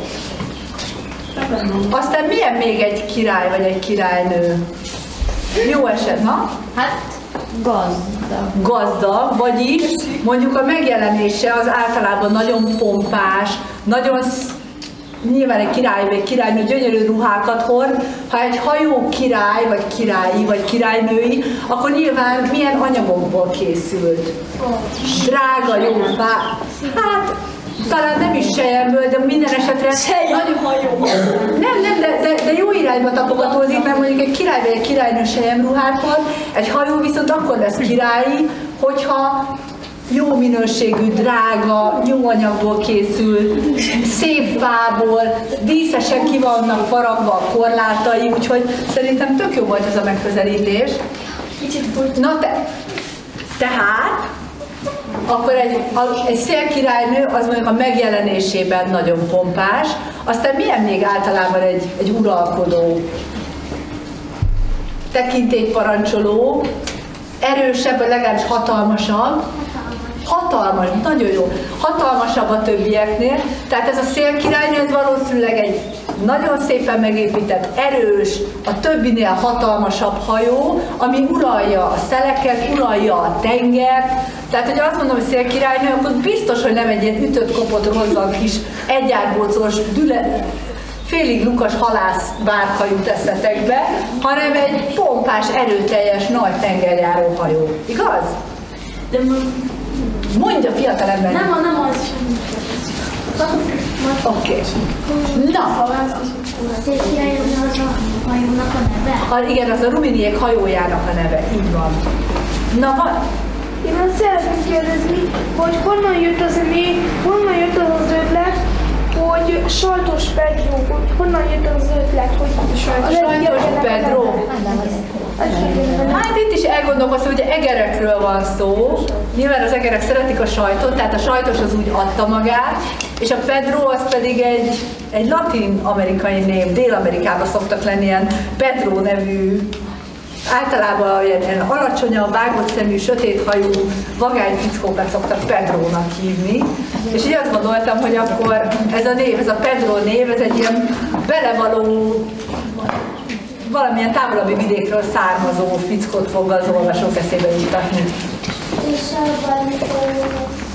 Aztán milyen még egy király, vagy egy királynő? Jó eset, na? Hát gazdag. Gazdag, vagyis mondjuk a megjelenése az általában nagyon pompás, nagyon nyilván egy király vagy királynő gyönyörű ruhákat hord. Ha egy hajó király, vagy királyi, vagy királynői, akkor nyilván milyen anyagokból készült? Drága, jó fá. Hát, talán nem is selyemből, de minden esetre nagyon hajó. Nem, de jó irányba tapogatózik, mert mondjuk egy király vagy egy királynő selyemruhát hord, egy hajó viszont akkor lesz királyi, hogyha jó minőségű, drága, jó anyagból készül, szép fából, díszesen ki vannak faragva a korlátai, úgyhogy szerintem tök jó volt ez a megközelítés. Na tehát, akkor egy szélkirálynő az mondjuk a megjelenésében nagyon pompás, aztán milyen még általában egy uralkodó? Tekintélyparancsoló, erősebb, vagy legalábbis hatalmasabb. Hatalmas, nagyon jó. Hatalmasabb a többieknél. Tehát ez a Szélkirálynő, ez valószínűleg egy nagyon szépen megépített, erős, a többinél hatalmasabb hajó, ami uralja a szeleket, uralja a tengert. Tehát, hogy azt mondom, hogy Szélkirálynő, akkor biztos, hogy nem egy ilyen ütött, kopott, rozzant kis egyárbócos félig lukas halász bárka jut eszetekbe, hanem egy pompás, erőteljes, nagy tengerjáró hajó. Igaz? De Mondja fiatalember! nem az sem. Oké. Na. Szép királynő az a hajónak a neve? Igen, az a Ruminiek hajójának a neve, így van. Na, van. Én azt szeretném kérdezni, hogy honnan jött az ötlet, hogy Sajtos Pedro, hogy honnan jött az ötlet, hogy Sajtos Pedro. Hát itt is elgondolkoztam, hogy egerekről van szó. Nyilván az egerek szeretik a sajtot, tehát a sajtos az úgy adta magát, és a Pedro az pedig egy latin-amerikai név, Dél-Amerikában szoktak lenni ilyen Pedro nevű, általában ilyen alacsonyabb, vágott szemű, sötéthajú, vagány fickókat szoktak Pedrónak hívni. És így azt gondoltam, hogy akkor ez a név, ez a Pedro név, ez egy ilyen belevaló, valamilyen távolabbi vidékről származó fickót fog az olvasók eszébe jutatni. És a Balikóval?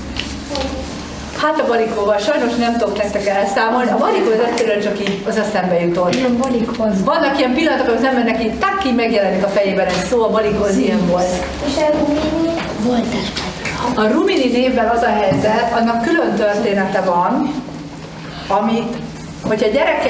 Hát a Balikóval sajnos nem tudok nektek elszámolni. A Balikó az egyszerűen csak így az eszembe jutott. Nem, Balikóz. Vannak ilyen pillanatok, amikor az embernek így taki megjelenik a fejében egy szó, a Balikó az ilyen volt. És a Rumini? Voltás Pedro. A Rumini névvel az a helyzet, annak külön története van, amit, hogyha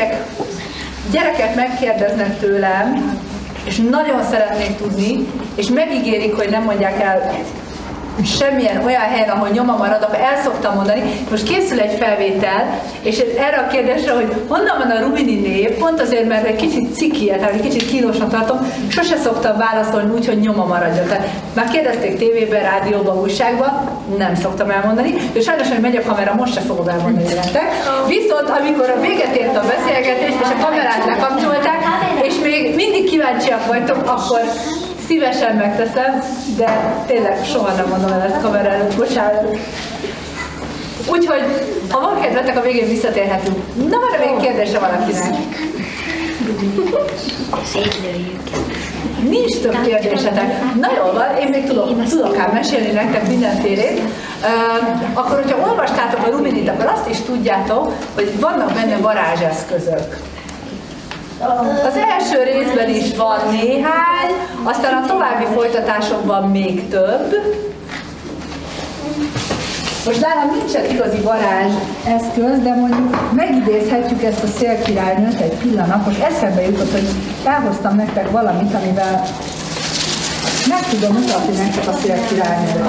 gyerekek megkérdeznek tőlem, és nagyon szeretnék tudni, és megígérik, hogy nem mondják el semmilyen olyan helyen, ahol nyoma marad, akkor el szoktam mondani. Most készül egy felvétel, és erre a kérdésre, hogy honnan van a Rumini név, pont azért, mert egy kicsit cikiet, tehát egy kicsit kínosnak tartom, sose szoktam válaszolni úgy, hogy nyoma maradjon. Tehát már kérdezték tévében, rádióban, újságban, nem szoktam elmondani, és sajnos, hogy megy a kamera, most se fogom elmondani nektek. Viszont amikor a véget ért a beszélgetés, és a kamerát lekapcsolták, és még mindig kíváncsiak vagytok, akkor szívesen megteszem, de tényleg soha nem mondom el ezt kamera előtt, bocsánat. Úgyhogy, ha van kedvetek, a végén visszatérhetünk. Na, van még kérdése valakinek? Nincs több kérdésetek. Na jó, van, én még tudok ám mesélni nektek mindenfélét. Akkor, hogyha olvastátok a Ruminit, akkor azt is tudjátok, hogy vannak benne varázseszközök. Az első részben is van néhány, aztán a további folytatásokban még több. Most nálam nincsen igazi varázseszköz, de mondjuk megidézhetjük ezt a szélkirálynőt egy pillanat. Most eszembe jutott, hogy elhoztam nektek valamit, amivel meg tudom mutatni nektek a szélkirálynőt.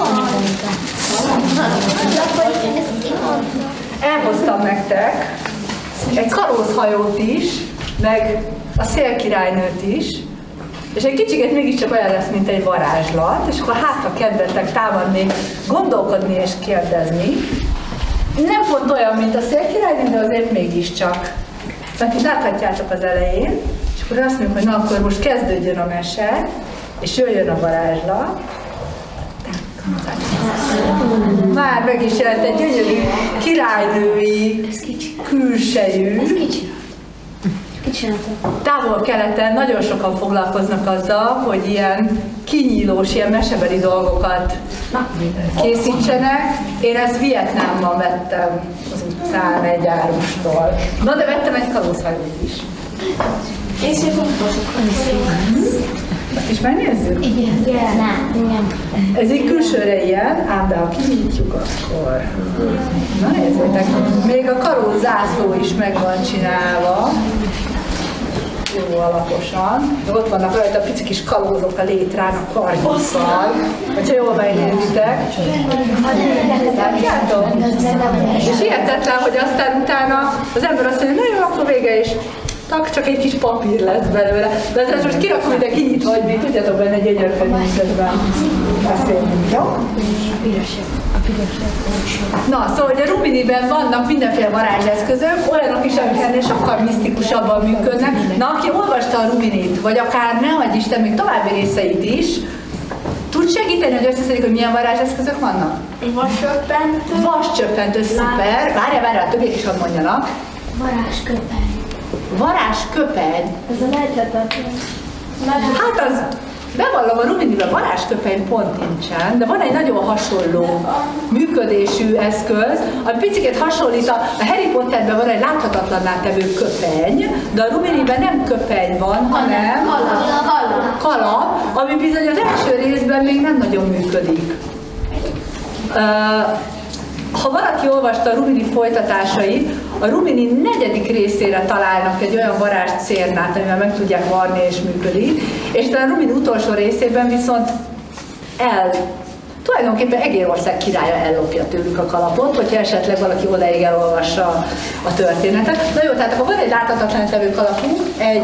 Elhoztam nektek egy kalózhajót is, meg a szélkirálynőt is, és egy kicsit mégiscsak olyan lesz, mint egy varázslat, és akkor hát, ha kedvetek támadni, gondolkodni és kérdezni. Nem pont olyan, mint a szélkirálynő, de azért mégiscsak. Mert itt láthatjátok az elején, és akkor azt mondjuk, hogy na akkor most kezdődjön a mese, és jöjjön a varázslat. Már meg is jelent egy gyönyörű királynői külsejű. Távol-keleten nagyon sokan foglalkoznak azzal, hogy ilyen kinyílós, ilyen mesebeli dolgokat készítsenek. Én ezt Vietnámban vettem az utcán egy árustól. Na, de vettem egy kalózhajót is. És Azt is megnézzük? Igen. Ez így külsőre ilyen, ám de ha kinyitjuk, akkor... Na nézzétek, még a kalóz zászló is meg van csinálva. Jó alaposan. De ott vannak rajta pici kis kalózok a létrán, a karjukkal. Hogyha jól megnézitek. Látjátok? És hihetetlen, hogy aztán utána az ember azt mondja, na jó, akkor vége is. Csak egy kis papír lesz belőle. De ez most kirakom ide kinyitva, hogy mi tudjátok benne gyönyörködni, miközben beszélünk, jó? Na, szóval hogy a Ruminiben vannak mindenféle varázseszközök, olyanok is, amik ennél sokkal misztikusabban működnek. Na, aki olvasta a Ruminit, vagy akár ne adj Isten, még további részeit is, tud segíteni, hogy összeszedik, hogy milyen varázseszközök vannak? Vascsöppentő. Vascsöppentő, szuper. Várjál, a többiek is hadd mondjanak. Varázsköpeny. Varázsköpeny. Ez a lehetetlen. Hát az bevallom, a Ruminiben varázsköpeny pont nincsen, de van egy nagyon hasonló működésű eszköz, ami picit hasonlít, a Harry Potterben van egy láthatatlanná tevő köpeny, de a Ruminiben nem köpeny van, hanem kalap, ami bizony az első részben még nem nagyon működik. Ha valaki olvasta a Rumini folytatásait, a Rumini 4. részére találnak egy olyan varázscérnát, amivel meg tudják varni és működik, és talán a Rumini utolsó részében viszont tulajdonképpen Egérország királya ellopja tőlük a kalapot, hogyha esetleg valaki odaig elolvassa a történetet. Na jó, tehát akkor van egy láthatatlan tevő kalapunk,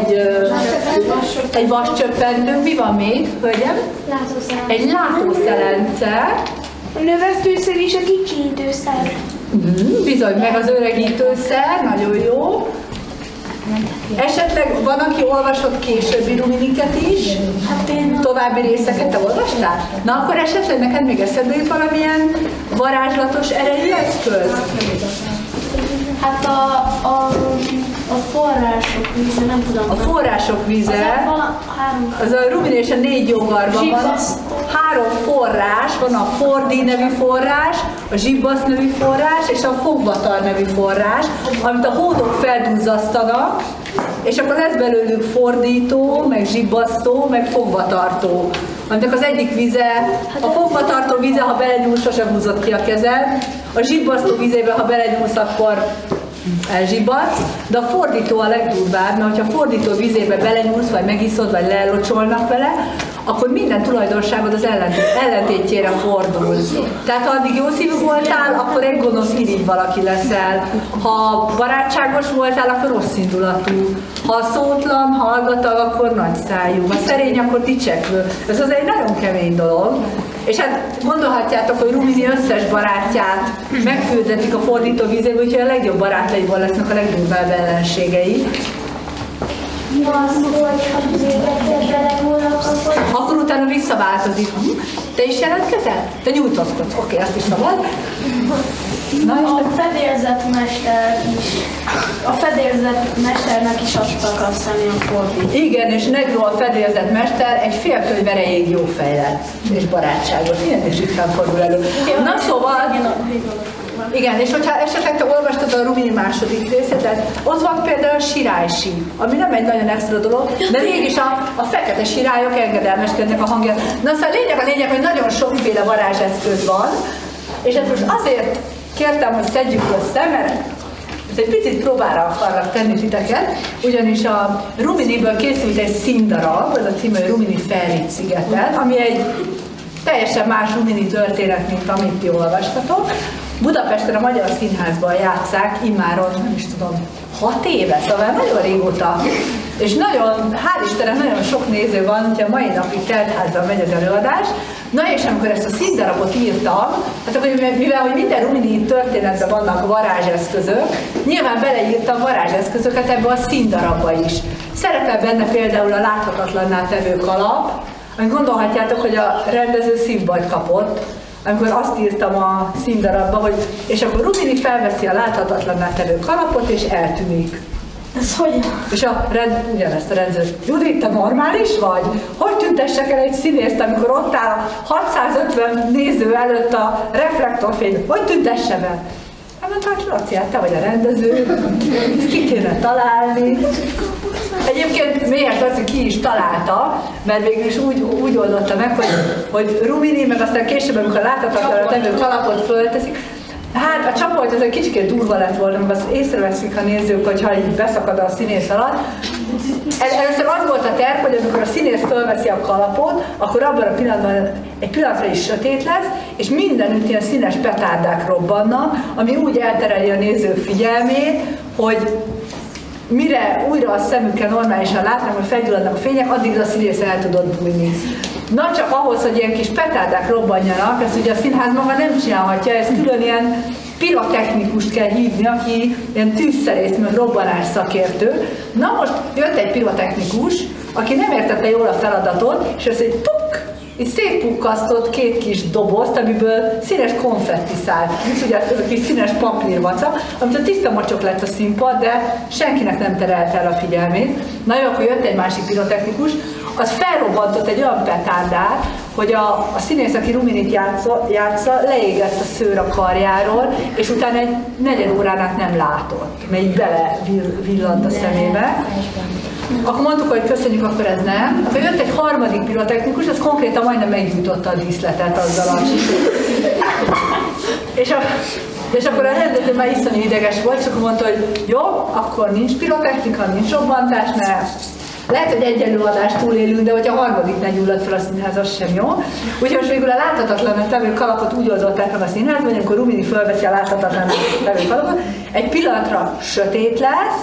egy vascsöppentőnk, mi van még, hölgyem? Egy látószelence. A növesztőszer és a kicsintőszer. Bizony, meg az öregítőszer, nagyon jó. Esetleg van, aki olvasott későbbi Ruminiket is? További részeket te olvastál? Na akkor esetleg neked még eszedbe jut valamilyen varázslatos erejű eszköz? Hát a források víze, nem tudom. A források víze, az a Rumini és a 4 jogarban van. 3 forrás, van a Fordi nevű forrás, a Zsibbasz nevű forrás és a Fogvatar nevű forrás, amit a hódok feldúzzasztanak, és akkor lesz belőlük fordító, meg zsibbasztó, meg fogvatartó. Aminek az egyik vize, a fogvatartó vize, ha belenyúlsz, sosem húzott ki a kezed, a zsibbasztó vizébe, ha belenyúlsz, akkor elzsibbatsz, de a fordító a legdurvább, mert ha a fordító vizébe belenyúlsz, vagy megiszod, vagy lelocsolnak vele, akkor minden tulajdonságod az ellentétjére fordul. Tehát ha addig jó szívű voltál, akkor egy gonosz irigy valaki leszel. Ha barátságos voltál, akkor rossz indulatú. Ha szótlan, hallgatag, akkor nagyszájú. Ha szerény, akkor dicsekvő. Ez az egy nagyon kemény dolog. És hát gondolhatjátok, hogy Rumini összes barátját megfürdetik a fordító vízébe, úgyhogy a legjobb barátaiból lesznek a legdurvább ellenségei. Akkor utána visszaváltozik. Te is jelentkezel? Te nyújtózkodsz. Oké, azt is szabad. A fedélzetmester is. A fedélzetmesternek is adtak azt hiszem a fordít. Igen, és Negro a fedélzetmester egy fél könyv erejéig jó fej lett, és barátságos. Ilyen is ritkán fordul elő. Na szóval, igen, és hogyha esetleg te olvastad a Rumini második részét, tehát ott van például a sirálysi, ami nem egy nagyon extra dolog, de mégis a fekete sirályok engedelmeskednek a hangját. Na szóval a lényeg, hogy nagyon sokféle varázseszköz van, és ezt most azért kértem, hogy szedjük össze, mert ez egy picit próbára akarlak tenni titeket, ugyanis a Ruminiből készült egy színdarab, ez a címe, hogy Rumini Felritt szigeten, ami egy teljesen más Rumini történet, mint amit ti olvastatok. Budapesten a Magyar Színházban játsszák, immáron, nem is tudom, 6 éve, szóval nagyon régóta. És nagyon, hál' Istennek, nagyon sok néző van, úgyhogy a mai napig teltházzal megy az előadás. Na és amikor ezt a színdarabot írtam, hát akkor mivel hogy minden Rumini történetben vannak varázseszközök, nyilván beleírtam varázseszközöket ebbe a színdarabba is. Szerepel benne például a láthatatlanná tevő kalap, amit gondolhatjátok, hogy a rendező szívbajt kapott, amikor azt írtam a színdarabba, hogy és akkor Rumini felveszi a láthatatlanná tevő kalapot, és eltűnik. Ez hogy? És ugyanezt a rendező, Judit, te normális vagy? Hogy tüntessek el egy színészt, amikor ott áll 650 néző előtt a reflektorfény? Hogy tüntessem el? Hát mondta, hogy Laci, te vagy a rendező, ki kéne találni. Egyébként Méhes Laci ki is találta, mert végül is úgy oldotta meg, hogy Rumini, meg aztán később, amikor láthatatlanra tevő kalapot fölteszik, hát a csapolt az egy kicsikét durva lett volna, mert azt észreveszik a nézők, hogyha így beszakad a színész alatt. Először az volt a terv, hogy amikor a színész fölveszi a kalapot, akkor abban a pillanatban egy pillanatra is sötét lesz, és mindenütt ilyen színes petárdák robbannak, ami úgy eltereli a nézők figyelmét, hogy mire újra a szemükkel normálisan látnak, hogy felgyulladnak a fények, addig a színész el tudott bújni. Na csak ahhoz, hogy ilyen kis petárdák robbanjanak, ezt ugye a színház maga nem csinálhatja, ez külön ilyen pirotechnikust kell hívni, aki ilyen tűzszerész, meg robbanás szakértő. Na most jött egy pirotechnikus, aki nem értette jól a feladatot, és azt egy puk, és szétpukkasztott 2 kis dobozt, amiből színes konfetti szállt. Nincs ugye ez a kis színes papírvaca, amit a tiszta mocsok lett a színpad, de senkinek nem terelte el a figyelmét. Na jó, akkor jött egy másik pirotechnikus, az felrobbantott egy olyan petárdát, hogy a színész, aki Ruminit játsza, leégett a szőr a karjáról, és utána egy 4 órán át nem látott, mert így belevillant a szemébe. Akkor mondtuk, hogy köszönjük, akkor ez nem. Akkor jött egy harmadik pirotechnikus, az konkrétan majdnem meggyújtotta a díszletet azzal a... És akkor a rendező már iszonyú ideges volt, és akkor mondta, hogy jó, akkor nincs pirotechnika, nincs robbantás, mert lehet, hogy egy előadást túlélünk, de hogyha a harmadik ne gyullad fel a színház, az sem jó. Úgyhogy most végül a láthatatlan tevő kalapot úgy oldották meg a színházban, hogy amikor Rumini fölveszi a láthatatlan tevő kalapot, egy pillanatra sötét lesz,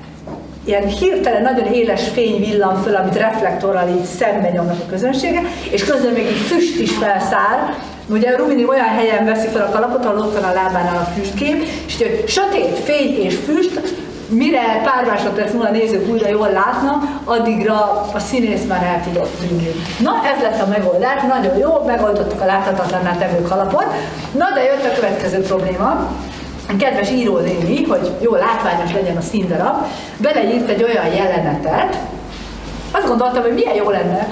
ilyen hirtelen nagyon éles fény villan föl, amit reflektorral így szembe nyomnak a közönsége, és közben még egy füst is felszáll. Ugye a Rumini olyan helyen veszi fel a kalapot, ahol ott van a lábánál a füstkép, és hogy sötét, fény és füst, mire pár másodperc múlva a nézők újra jól látnak, addigra a színész már el tudott tűnni. Na, ez lett a megoldás, nagyon jó, megoldottuk a láthatatlanná tevő kalapot. Na, de jött a következő probléma. A kedves írónéni, hogy jól látványos legyen a színdarab, beleírt egy olyan jelenetet, azt gondoltam, hogy milyen jó lenne.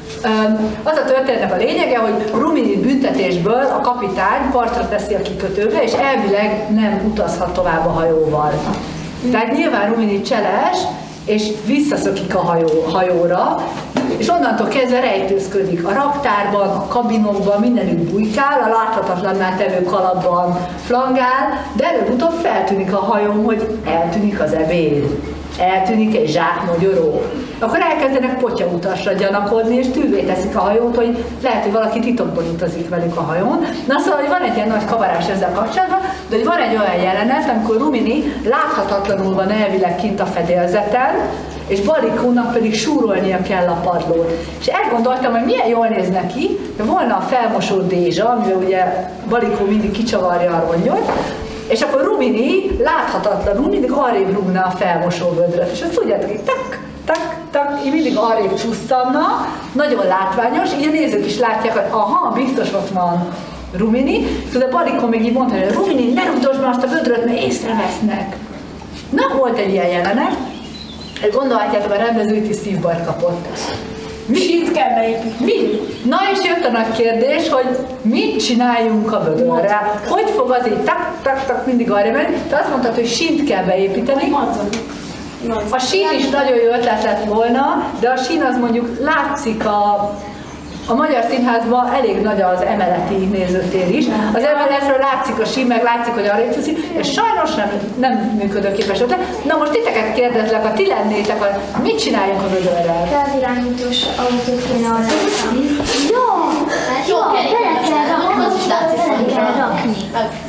Az a történetnek a lényege, hogy Rumini büntetésből a kapitány partra teszi a kikötőbe, és elvileg nem utazhat tovább a hajóval. Tehát nyilván Rumini cseles, és visszaszökik a hajóra, és onnantól kezdve rejtőzködik. A raktárban, a kabinokban, mindenütt bujkál, a láthatatlanná tevő kalapban flangál, de előbb-utóbb feltűnik a hajón, hogy eltűnik az ebéd, eltűnik egy zsákmagyoró. Akkor elkezdenek potyautasra gyanakodni, és tűvé teszik a hajót, hogy lehet, hogy valaki titokban utazik velük a hajón. Na szóval, hogy van egy ilyen nagy kavarás ezzel kapcsolatban, de hogy van egy olyan jelenet, amikor Rumini láthatatlanul van elvileg kint a fedélzeten, és Balikónak pedig súrolnia kell a padlót. És elgondoltam, hogy milyen jól néz neki, de volna a felmosó dézsa, amivel ugye Balikó mindig kicsavarja a rongyot, és akkor Rumini láthatatlanul mindig arrébb rúgna a felmosó vödröt. És azt tudjátok, hogy tak, így mindig arrébb csusszanna, nagyon látványos, így a nézők is látják, hogy aha, biztos ott van Rumini, de Balikó még így mondta, hogy Rumini, ne rúgdosd be azt a vödröt, mert észrevesznek. Na, volt egy ilyen jelenet, gondolhatjátok, a rendező itt is szívbajt kapott. Mit kell beépíteni? Mit? Na és jött a nagy kérdés, hogy mit csináljunk a vödörrel? Hogy fog az így tak, mindig arra menni? Te azt mondtad, hogy sínt kell beépíteni. A sín is nagyon jó ötlet lett volna, de a sín az mondjuk látszik a Magyar Színházban elég nagy az emeleti nézőtér is. Az emeletről látszik a sín, meg látszik, hogy arra teszi, és sajnos nem működőképes ötlet. Na most titeket kérdezlek, ha ti lennétek, mit csináljunk a vödörrel? Távirányítós autót kéne arra rakni. Jó, bele kell rakni.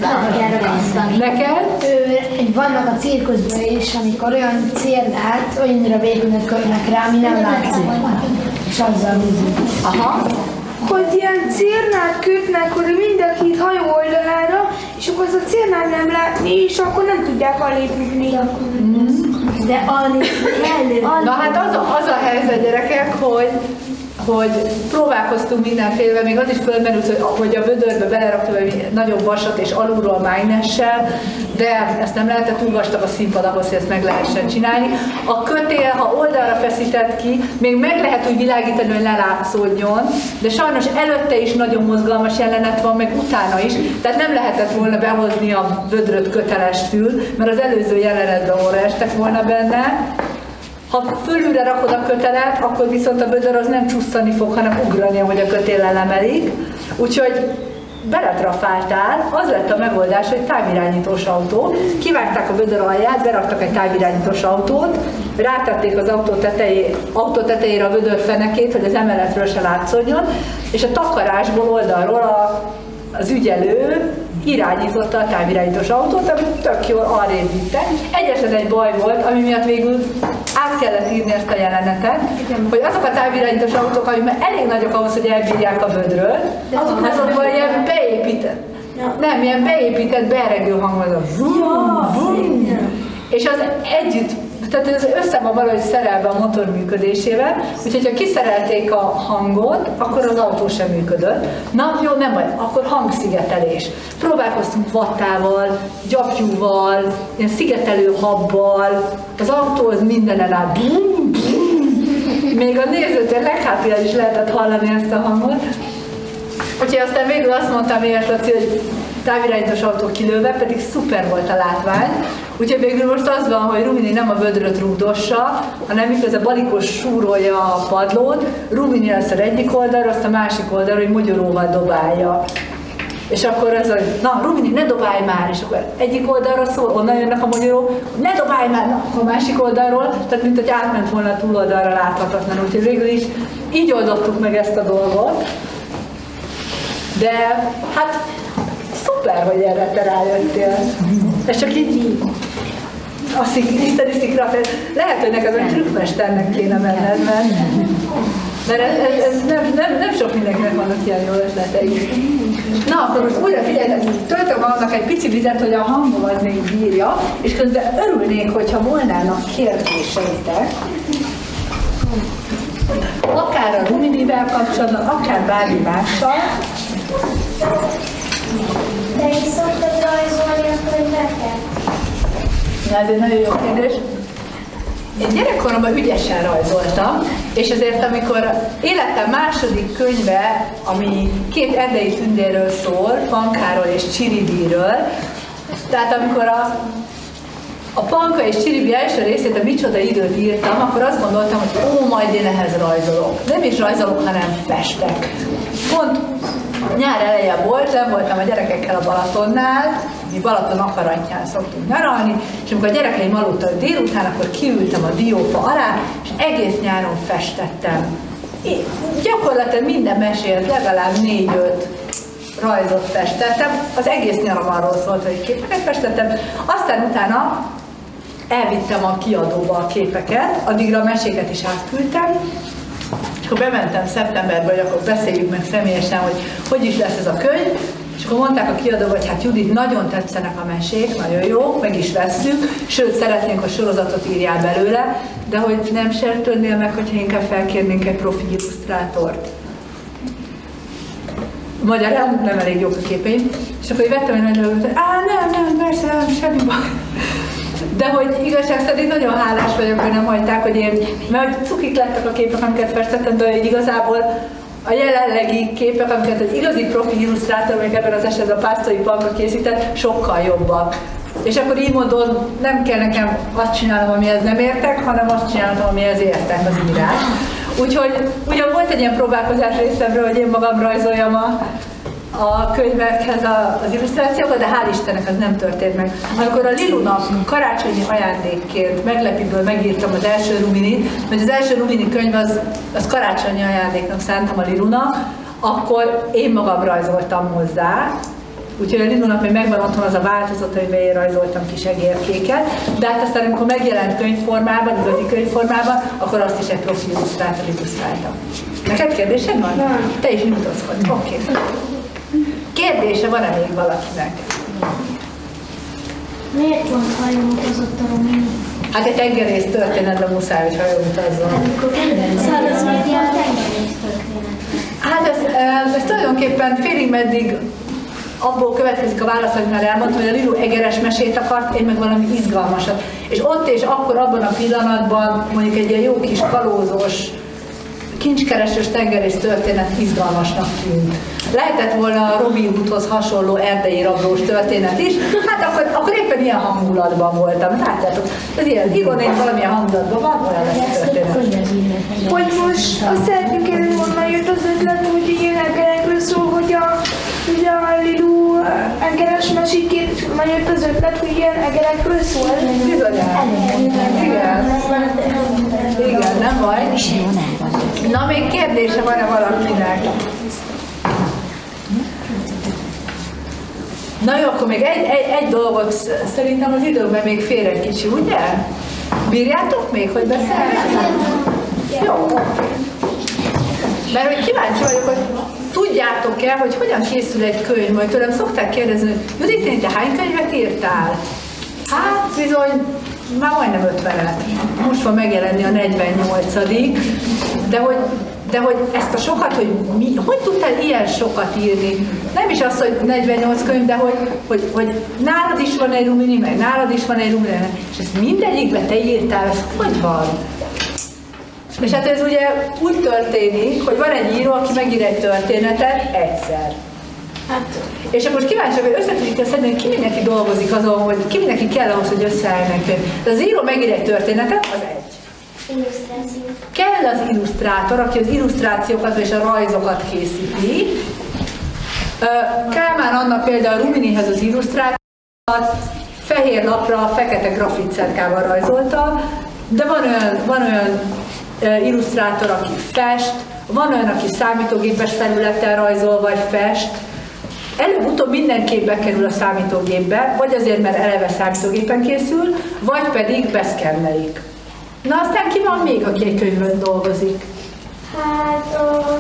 Neked? Vannak a cirkuszban is, amikor olyan cérnát olyanra végülnek kötnek rá, ami nem látszik. És azzal húzunk. Aha. Hogy ilyen cérnát kötnek, hogy mindenkit hajó oldalára, és akkor az a cérnát nem látni, és akkor nem tudják alépítni. De Na hát az a helyzet, gyerekek, hogy próbálkoztunk mindenféle, még az is fölmerült, hogy a vödörbe beleraktuk egy nagyobb vasat és alulról mágnessel, de ezt nem lehetett, túl vastag a színpad ahhoz, hogy ezt meg lehessen csinálni. A kötél, ha oldalra feszített ki, még meg lehet úgy világítani, hogy ne látszódjon, de sajnos előtte is nagyon mozgalmas jelenet van, meg utána is, tehát nem lehetett volna behozni a vödröt kötelestül, mert az előző jelenetben óra estek volna benne. Ha fölülre rakod a kötelet, akkor viszont a vödör az nem csusszani fog, hanem ugrani, ahogy a kötéllel emelik. Úgyhogy beletrafáltál, az lett a megoldás, hogy távirányítós autó. Kivágták a vödör alját, beraktak egy távirányítós autót, rátették az autó tetejére a vödör fenekét, hogy az emeletről se látszódjon, és a takarásból oldalról az ügyelő irányította a távirányítós autót, amit tök jól arrébb vitte. Egyetlen egy baj volt, ami miatt végül át kellett írni ezt a jelenetet, hogy azok a távirányítós autók, amik már elég nagyok ahhoz, hogy elbírják a vödröt, azokból ilyen beépített berregő hang van, és az együtt, tehát ez össze van valahogy szerelve a motor működésével, úgyhogy ha kiszerelték a hangot, akkor az autó sem működött. Na jó, nem baj, akkor hangszigetelés. Próbálkoztunk vattával, gyapjúval, ilyen szigetelő habbal, az autó az mindenen áll, még a nézőtér leghátrán is lehetett hallani ezt a hangot. Úgyhogy aztán végül azt mondtam miért, Laci, hogy távirányítós autó kilőve, pedig szuper volt a látvány. Úgyhogy végül most az van, hogy Rumini nem a vödröt rugdossa, hanem miközben Balikos súrolja a padlót, Rumini lesz az egyik oldalra, azt a másik oldalra, hogy mogyoróval dobálja. És akkor az, hogy na Rumini, ne dobálj már, és akkor egyik oldalra szól, onnan jönnek a mogyoró, ne dobálj már, na, akkor a másik oldalról, tehát mint hogy átment volna a túloldalra láthatatlan, úgyhogy végül is így oldottuk meg ezt a dolgot. De hát szuper, hogy erre te rájöttél. Ez csak így a szikra, lehet, hogy neked a trükkmesternek kéne menned, mert ez nem sok mindenkinek vannak ilyen jó ötletei. Na, akkor most újra figyeljetek, töltöm magamnak egy pici vizet, hogy a hangom az még bírja, és közben örülnék, hogyha volnának kérdéseitek. Akár a Ruminivel kapcsolatban, akár bármi mással. De is szoktad rajzolni a könyveket? Na, ez egy nagyon jó kérdés. Én gyerekkoromban ügyesen rajzoltam, és ezért amikor életem második könyve, ami 2 erdei tündérről szól, Pankáról és Csiribiről, tehát amikor a Panka és Csiribi első részét, a Micsoda időt írtam, akkor azt gondoltam, hogy majd én ehhez rajzolok. Nem is rajzolok, hanem festek. Pont nyár eleje volt, nem voltam a gyerekekkel a Balatonnál, mi Balaton Akarantján szoktunk nyaralni, és amikor a gyerekeim aludtak délután, akkor kiültem a diófa alá, és egész nyáron festettem. Én gyakorlatilag minden meséhez legalább 4-5 rajzot festettem, az egész nyaram arról szólt, hogy képeket festettem, aztán utána elvittem a kiadóba a képeket, addigra a meséket is átküldtem, és akkor bementem szeptemberben, hogy akkor beszéljük meg személyesen, hogy is lesz ez a könyv, és akkor mondták a kiadóba, hogy hát Judit, nagyon tetszenek a mesék, nagyon jó, meg is vesszük, sőt szeretnénk, a sorozatot írjál belőle, de hogy nem sértődnél meg, hogyha inkább felkérnénk egy profi illusztrátort. Magyarán nem elég jók a képeim, és akkor vettem egy nagy lövőt, hogy nem, persze, nem, semmi baj. De hogy igazság szerint nagyon hálás vagyok, hogy nem hagyták, hogy én, mert cukik lettek a képek, amiket festettem, de hogy igazából a jelenlegi képek, amiket egy igazi profi illusztrátor, még ebben az esetben a Pásztori Panka készített, sokkal jobbak. És akkor így mondom, nem kell nekem azt csinálnom, amihez nem értek, hanem azt csinálnom, amihez értek, az írás. Úgyhogy ugyan volt egy ilyen próbálkozás részemről, hogy én magam rajzoljam a könyvekhez az illusztrációkat, de hál' Istennek az nem történt meg. Amikor a Lilunak karácsonyi ajándékként meglepiből megírtam az első Ruminit, mert az első Rumini könyv az karácsonyi ajándéknak szántam a Lilunak, akkor én magam rajzoltam hozzá, úgyhogy a Lilunak még megvan otthon az a változat, amiben én rajzoltam kis egérkéket, de hát aztán amikor megjelent könyvformában, igazi könyvformában, akkor azt is egy profi illusztrátor illusztráltam. Neked kérdésed van? Nem. Te is nyújtózkodsz. Oké. Kérdése van-e még valakinek? Miért pont hajóutazott a Rumini? Hát egy tengerész történetben muszáj, hogy hajóutazzon. Száraz média a tengerész történetre. Hát ez tulajdonképpen félig meddig abból következik a válasz, hogy már elmondtam, hogy a Lilu egeres mesét akart, én meg valami izgalmasat. És ott és akkor abban a pillanatban mondjuk egy ilyen jó kis kalózós, kincskeresős tengerész történet izgalmasnak tűnt. Lehetett volna a Robin Hoodhoz hasonló erdei rablós történet is, hát akkor éppen ilyen hangulatban voltam. Látjátok, ez ilyen igazán valamilyen hangulatban van, olyan lesz a történet. Hogy most azt szeretném kérdezni, honnan jött az ötlet, hogy ilyen egerekről szól, hogy a Lilu egeres meséként honnan jött az ötlet, hogy ilyen egerekről szól? Bizonyán. Igen, nem baj. Na, még kérdése van-e valakinek? Na jó, akkor még egy dolgot szerintem az időben még fér egy kicsi, ugye? Bírjátok még, hogy beszélnek? Jó. Mert hogy kíváncsi vagyok, hogy tudjátok-e, hogy hogyan készül egy könyv, majd tőlem szokták kérdezni, hogy Judit, te hány könyvet írtál? Hát bizony, már majdnem 50-et. Most van megjelenni a 48. De hogy ezt a sokat, hogy tudtál ilyen sokat írni? Nem is az, hogy 48 könyv, de hogy nálad is van egy Rumini, meg nálad is van egy Rumini, és ezt mindegyikben te írtál, ez hogy van? És hát ez ugye úgy történik, hogy van egy író, aki megír egy történetet egyszer. És akkor most kíváncsi, hogy össze tudjuk szedni, hogy ki mindenki dolgozik azon, hogy ki mindenki kell ahhoz, hogy összeálljon. De az író megír egy történetet, az egy. Illusztráció. Kell az illusztrátor, aki az illusztrációkat és a rajzokat készíti. Kálmán Anna például Ruminihez az illusztrációkat fehér lapra, fekete grafitszerkával rajzolta, de van olyan illusztrátor, aki fest, van olyan, aki számítógépes felületen rajzol, vagy fest. Előbb-utóbb minden kép bekerül a számítógépbe, vagy azért, mert eleve számítógépen készül, vagy pedig beszkennelik. Na aztán ki van még, aki egy könyvön dolgozik? Hát a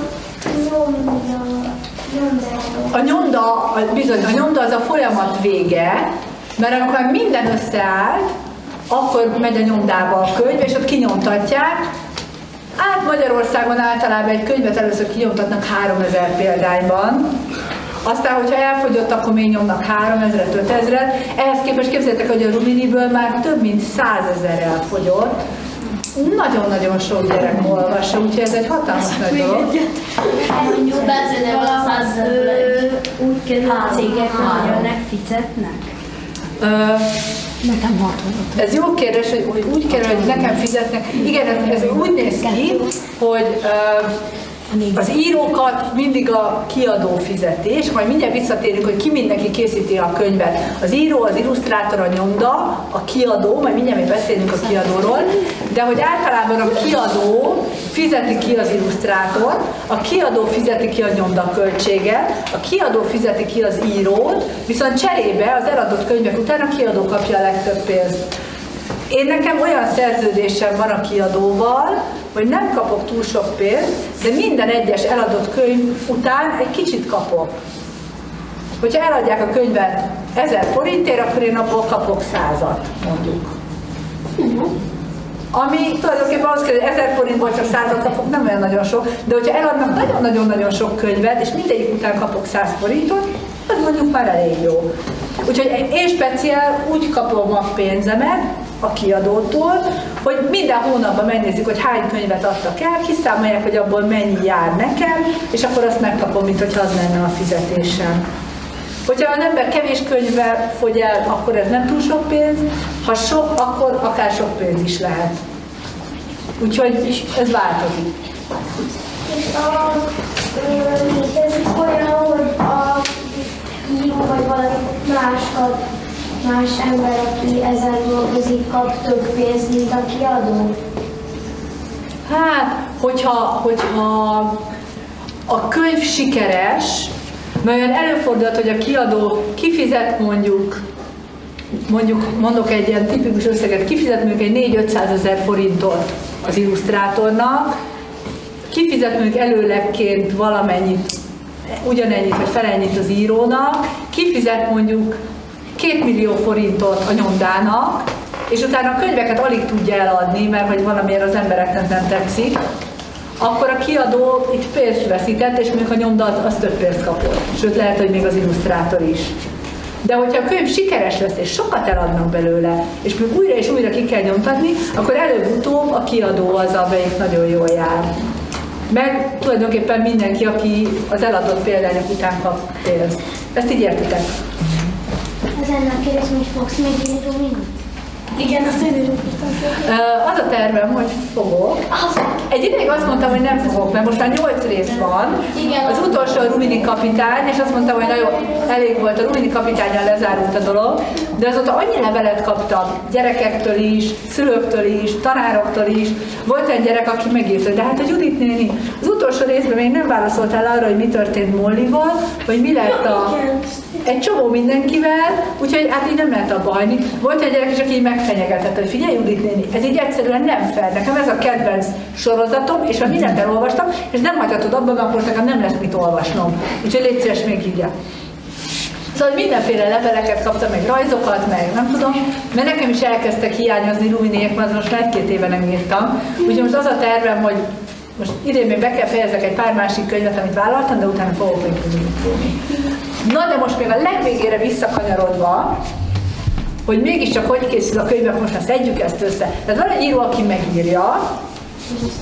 nyomda. Bizony, a nyomda az a folyamat vége, mert amikor minden összeállt, akkor megy a nyomdába a könyv, és ott kinyomtatják. Hát Magyarországon általában egy könyvet először kinyomtatnak 3000 példányban, aztán, hogyha elfogyott, akkor még nyomnak 3000-et, 5000-et. Ehhez képest képzeljétek, hogy a Ruminiből már több mint 100 000 elfogyott. Nagyon-nagyon sok gyerek olvassa, úgyhogy ez egy hatalmas nagy dolog. Úgy kerül a cégek, hogy önnek fizetnek? Nekem 60. Ez jó kérdés, hogy úgy kerül, hogy nekem fizetnek. Igen, ez úgy néz ki, hogy az írókat mindig a kiadó fizeti, és majd mindjárt visszatérünk, hogy ki mindenki készíti a könyvet. Az író, az illusztrátor, a nyomda, a kiadó, majd mindjárt még beszélünk a kiadóról, de hogy általában a kiadó fizeti ki az illusztrátort, a kiadó fizeti ki a nyomda költséget, a kiadó fizeti ki az írót, viszont cserébe az eladott könyvek után a kiadó kapja a legtöbb pénzt. Én nekem olyan szerződésem van a kiadóval, hogy nem kapok túl sok pénzt, de minden egyes eladott könyv után egy kicsit kapok. Hogyha eladják a könyvet 1000 forintért, akkor én abból kapok 100-at, mondjuk. Ami tulajdonképpen ahhoz kell, hogy 1000 forintból csak 100-at kapok, nem olyan nagyon sok, de hogyha eladnak nagyon-nagyon-nagyon sok könyvet, és mindegyik után kapok 100 forintot, az mondjuk már elég jó. Úgyhogy én speciál úgy kapom a pénzemet a kiadótól, hogy minden hónapban megnézik, hogy hány könyvet adtak el, kiszámolják, hogy abból mennyi jár nekem, és akkor azt megkapom, mint hogyha az lenne a fizetésem. Hogyha az ember kevés könyvvel fogy el, akkor ez nem túl sok pénz, ha sok, akkor akár sok pénz is lehet. Úgyhogy ez változik. És létezik olyan, hogy a író vagy valami más ember, aki ezen dolgozik, kap több pénzt, mint a kiadó? Hát, hogyha a könyv sikeres, mert olyan előfordulhat, hogy a kiadó kifizet mondok egy ilyen tipikus összeget, kifizet mondjuk egy 400-500 000 forintot az illusztrátornak, kifizet mondjuk előlegként valamennyit, ugyanennyit vagy felennyit az írónak, kifizet mondjuk 2 millió forintot a nyomdának, és utána a könyveket alig tudja eladni, mert hogy valamiért az embereknek nem tetszik, akkor a kiadó itt pénzt veszített, és mondjuk a nyomda az több pénzt kapott. Sőt, lehet, hogy még az illusztrátor is. De hogyha a könyv sikeres lesz, és sokat eladnak belőle, és még újra és újra ki kell nyomtatni, akkor előbb-utóbb a kiadó az, amelyik nagyon jól jár. Meg tulajdonképpen mindenki, aki az eladott példányok után kap pénzt. Ezt így értitek? Az ennek kérdés, hogy fogsz még írni Ruminit? Igen, azt én Az a tervem, hogy fogok. Egy ideig azt mondtam, hogy nem fogok, mert most már 8 rész van. Igen. Az utolsó a Rumini kapitány, és azt mondtam, hogy nagyon elég volt, a Rumini kapitánnyal lezárult a dolog, de azóta annyi levelet kaptam gyerekektől is, szülőktől is, tanároktól is. Volt egy gyerek, aki megírta, de hát a Judit néni, az utolsó részben még nem válaszoltál arra, hogy mi történt Mollival, vagy mi lett egy csomó mindenkivel, úgyhogy hát így nem lehet abba hagyni. Volt egy gyerek, csak így megfenyegetett, hogy figyelj Judit néni, ez így egyszerűen nem fel. Nekem ez a kedvenc sorozatom, és már mindent elolvastam, és nem hagyhatod abban, mert akkor nekem nem lesz mit olvasnom. Úgyhogy légy szíves, még írja. Szóval mindenféle leveleket kaptam, meg rajzokat, meg nem tudom, mert nekem is elkezdtek hiányozni Ruminiek, mert most már 1-2 éve nem írtam. Úgyhogy most az a tervem, hogy most idén még be kell fejezek egy pár másik könyvet, amit vállaltam, de utána fogok még Ruminit írni. Na de most még a legvégére visszakanyarodva, hogy mégiscsak hogy készül a könyvek, most már szedjük ezt össze. Tehát van egy író, aki megírja,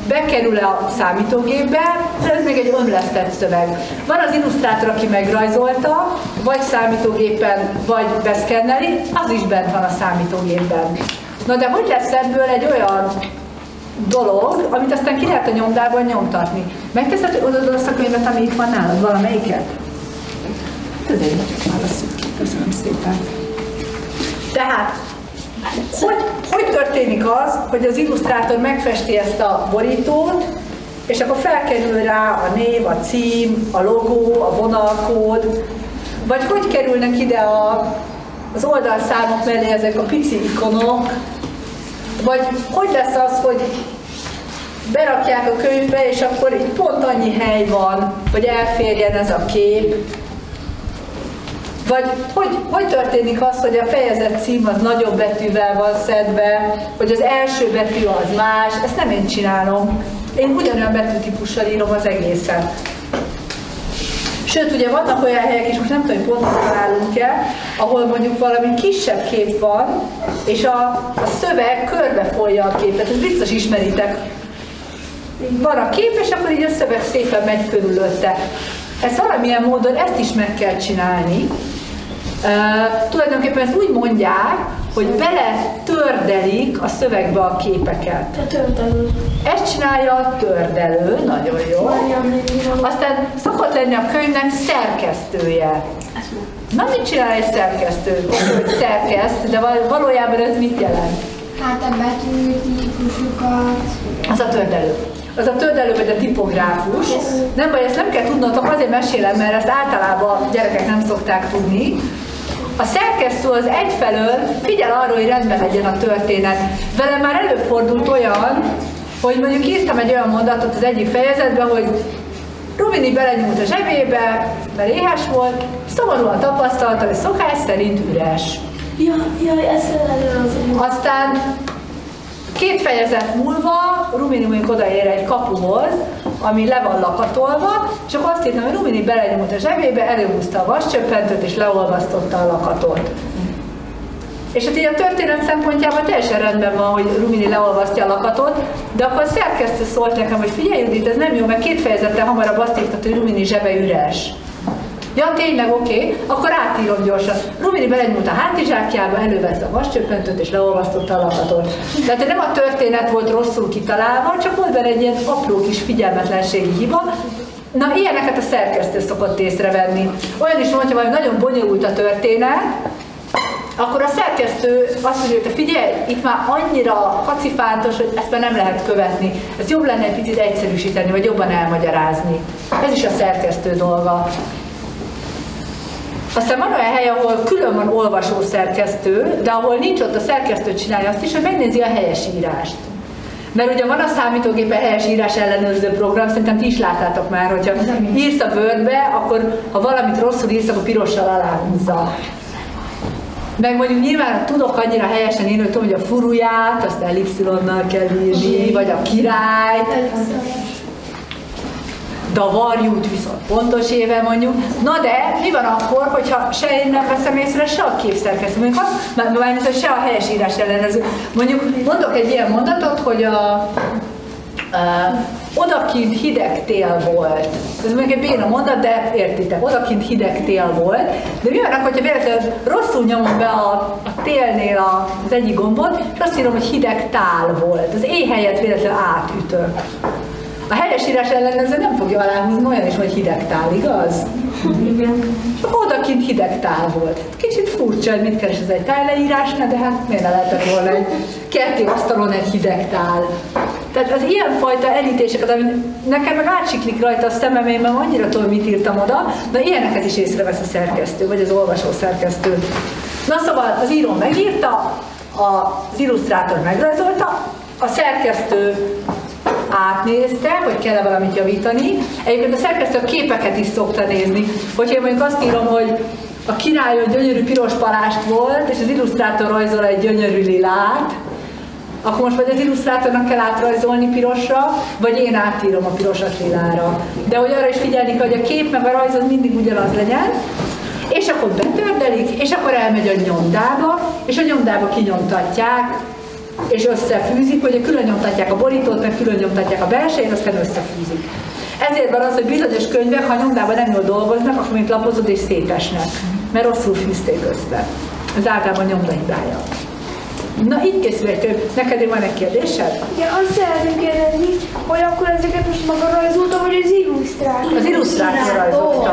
bekerül a számítógépbe, ez még egy önlesztett szöveg. Van az illusztrátor, aki megrajzolta, vagy számítógépen, vagy beszkenneli, az is bent van a számítógépben. Na de hogy lesz ebből egy olyan dolog, amit aztán ki lehet a nyomdában nyomtatni? Megteszed, hogy odaadod azt a könyvet, ami itt van nálad, valamelyiket? Azért válasszuk ki. Köszönöm szépen. Tehát, hogy történik az, hogy az illusztrátor megfesti ezt a borítót, és akkor felkerül rá a név, a cím, a logó, a vonalkód, vagy hogy kerülnek ide az oldalszámok mellé ezek a pici ikonok, vagy hogy lesz az, hogy berakják a könyvbe, és akkor itt pont annyi hely van, hogy elférjen ez a kép. Vagy hogy történik az, hogy a fejezet cím az nagyobb betűvel van szedve, hogy az első betű az más, ezt nem én csinálom. Én ugyanolyan betűtípussal írom az egészet. Sőt, ugye vannak olyan helyek is, most nem tudom, hogy pontot találunk-e, ahol mondjuk valami kisebb kép van, és a szöveg körbefolja a képet. Ezt biztos ismeritek. Van a kép, és akkor így a szöveg szépen megy körülötte. Ezt valamilyen módon ezt is meg kell csinálni. Tulajdonképpen ezt úgy mondják, hogy bele tördelik a szövegbe a képeket. A tördelő. Ezt csinálja a tördelő, nagyon jó. Aztán szokott lenni a könyvnek szerkesztője. Na, mit csinál egy szerkesztő? Hogy szerkeszt, de valójában ez mit jelent? Hát a betűtípusokat. Az a tördelő. Az a tördelő vagy a tipográfus. Nem baj, ezt nem kell tudnotok, azért mesélem, mert ezt általában a gyerekek nem szokták tudni. A szerkesztő az egyfelől figyel arra, hogy rendben legyen a történet. Velem már előfordult olyan, hogy mondjuk írtam egy olyan mondatot az egyik fejezetben, hogy Rumini belenyúlt a zsebébe, mert éhes volt, szomorúan tapasztalta, hogy szokás szerint üres. Jaj, ezt az. Aztán 2 fejezet múlva Rumini mondjuk odaér egy kapuhoz, ami le van lakatolva, és akkor azt írtam, hogy Rumini belenyúlt a zsebébe, előhúzta a vascsöppentőt és leolvasztotta a lakatot. És hát így a történet szempontjában teljesen rendben van, hogy Rumini leolvasztja a lakatot, de akkor a szerkesztő szólt nekem, hogy figyelj Judit, ez nem jó, mert 2 fejezettel hamarabb azt írtad, hogy Rumini zsebe üres. Ja, tényleg, oké, akkor átírom gyorsan. Rumini belenyúlt a hátizsákjába, elővette a vascsöppentőt és leolvasztotta a lakatot. Tehát nem a történet volt rosszul kitalálva, csak volt benne egy ilyen apró kis figyelmetlenségi hiba. Na, ilyeneket a szerkesztő szokott észrevenni. Olyan is, hogyha valami nagyon bonyolult a történet, akkor a szerkesztő azt mondja, hogy figyelj, itt már annyira kacifántos, hogy ezt már nem lehet követni. Ez jobb lenne egy picit egyszerűsíteni, vagy jobban elmagyarázni. Ez is a szerkesztő dolga. Aztán van olyan hely, ahol külön van olvasó szerkesztő, de ahol nincs ott, a szerkesztő csinálja azt is, hogy megnézi a helyesírást. Mert ugye van a számítógépen helyesírás ellenőrző program, szerintem ti is láttátok már, hogyha írsz a Wordbe, akkor ha valamit rosszul írsz, akkor pirossal aláhúzza. Meg mondjuk nyilván tudok annyira helyesen írni, hogy tudom, hogy a furuját, azt ellipszilonnal kell írni, vagy a királyt. De a varjút viszont pontos éve mondjuk. Na de mi van akkor, hogyha se én nem veszem észre, se a képszerkesztő, mondjuk azt, se a helyesírás ellenőrző. Mondjuk mondok egy ilyen mondatot, hogy odakint hideg tél volt. Ez mondjuk egy béna mondat, de értitek, odakint hideg tél volt. De mi van akkor, hogyha véletlenül rosszul nyomom be a télnél az egyik gombot, és azt írom, hogy hideg tál volt. Az éj helyett véletlenül átütök. A helyesírás ellenőrző nem fogja aláhúzni, olyan is, hogy hideg tál, igaz? Igen. És odakint hideg tál volt. Kicsit furcsa, hogy mit keres ez egy tájleírásnál, de hát miért ne lehetett volna egy kerti asztalon egy hideg tál. Tehát az ilyenfajta elítéseket, ami nekem meg átsiklik rajta a szemem, én már annyira tudom, mit írtam oda, de ilyeneket is észrevesz a szerkesztő, vagy az olvasó szerkesztő. Na szóval az író megírta, az illusztrátor megrajzolta, a szerkesztő átnézte, hogy kell-e valamit javítani. Egyébként a szerkesztő a képeket is szokta nézni. Hogyha én mondjuk azt írom, hogy a királyon gyönyörű piros palást volt, és az illusztrátor rajzol egy gyönyörű lilát, akkor most vagy az illusztrátornak kell átrajzolni pirosra, vagy én átírom a pirosat lilára. De hogy arra is figyelni kell, hogy a kép meg a rajz az mindig ugyanaz legyen, és akkor betördelik, és akkor elmegy a nyomdába, és a nyomdába kinyomtatják és összefűzik, hogy külön nyomtatják a borítót, meg külön nyomtatják a belsejét, aztán összefűzik. Ezért van az, hogy bizonyos könyvek, ha nyomdában nem jól dolgoznak, akkor mint lapozod és szétesnek, mert rosszul fűzték össze. Ez általában nyomda hibája. Na, így készül egy könyv. Neked van egy kérdésed? Igen, azt szeretném kérdezni, hogy akkor ezeket most maga rajzolta, vagy az illusztrátor? Az illusztrátor rajzolta.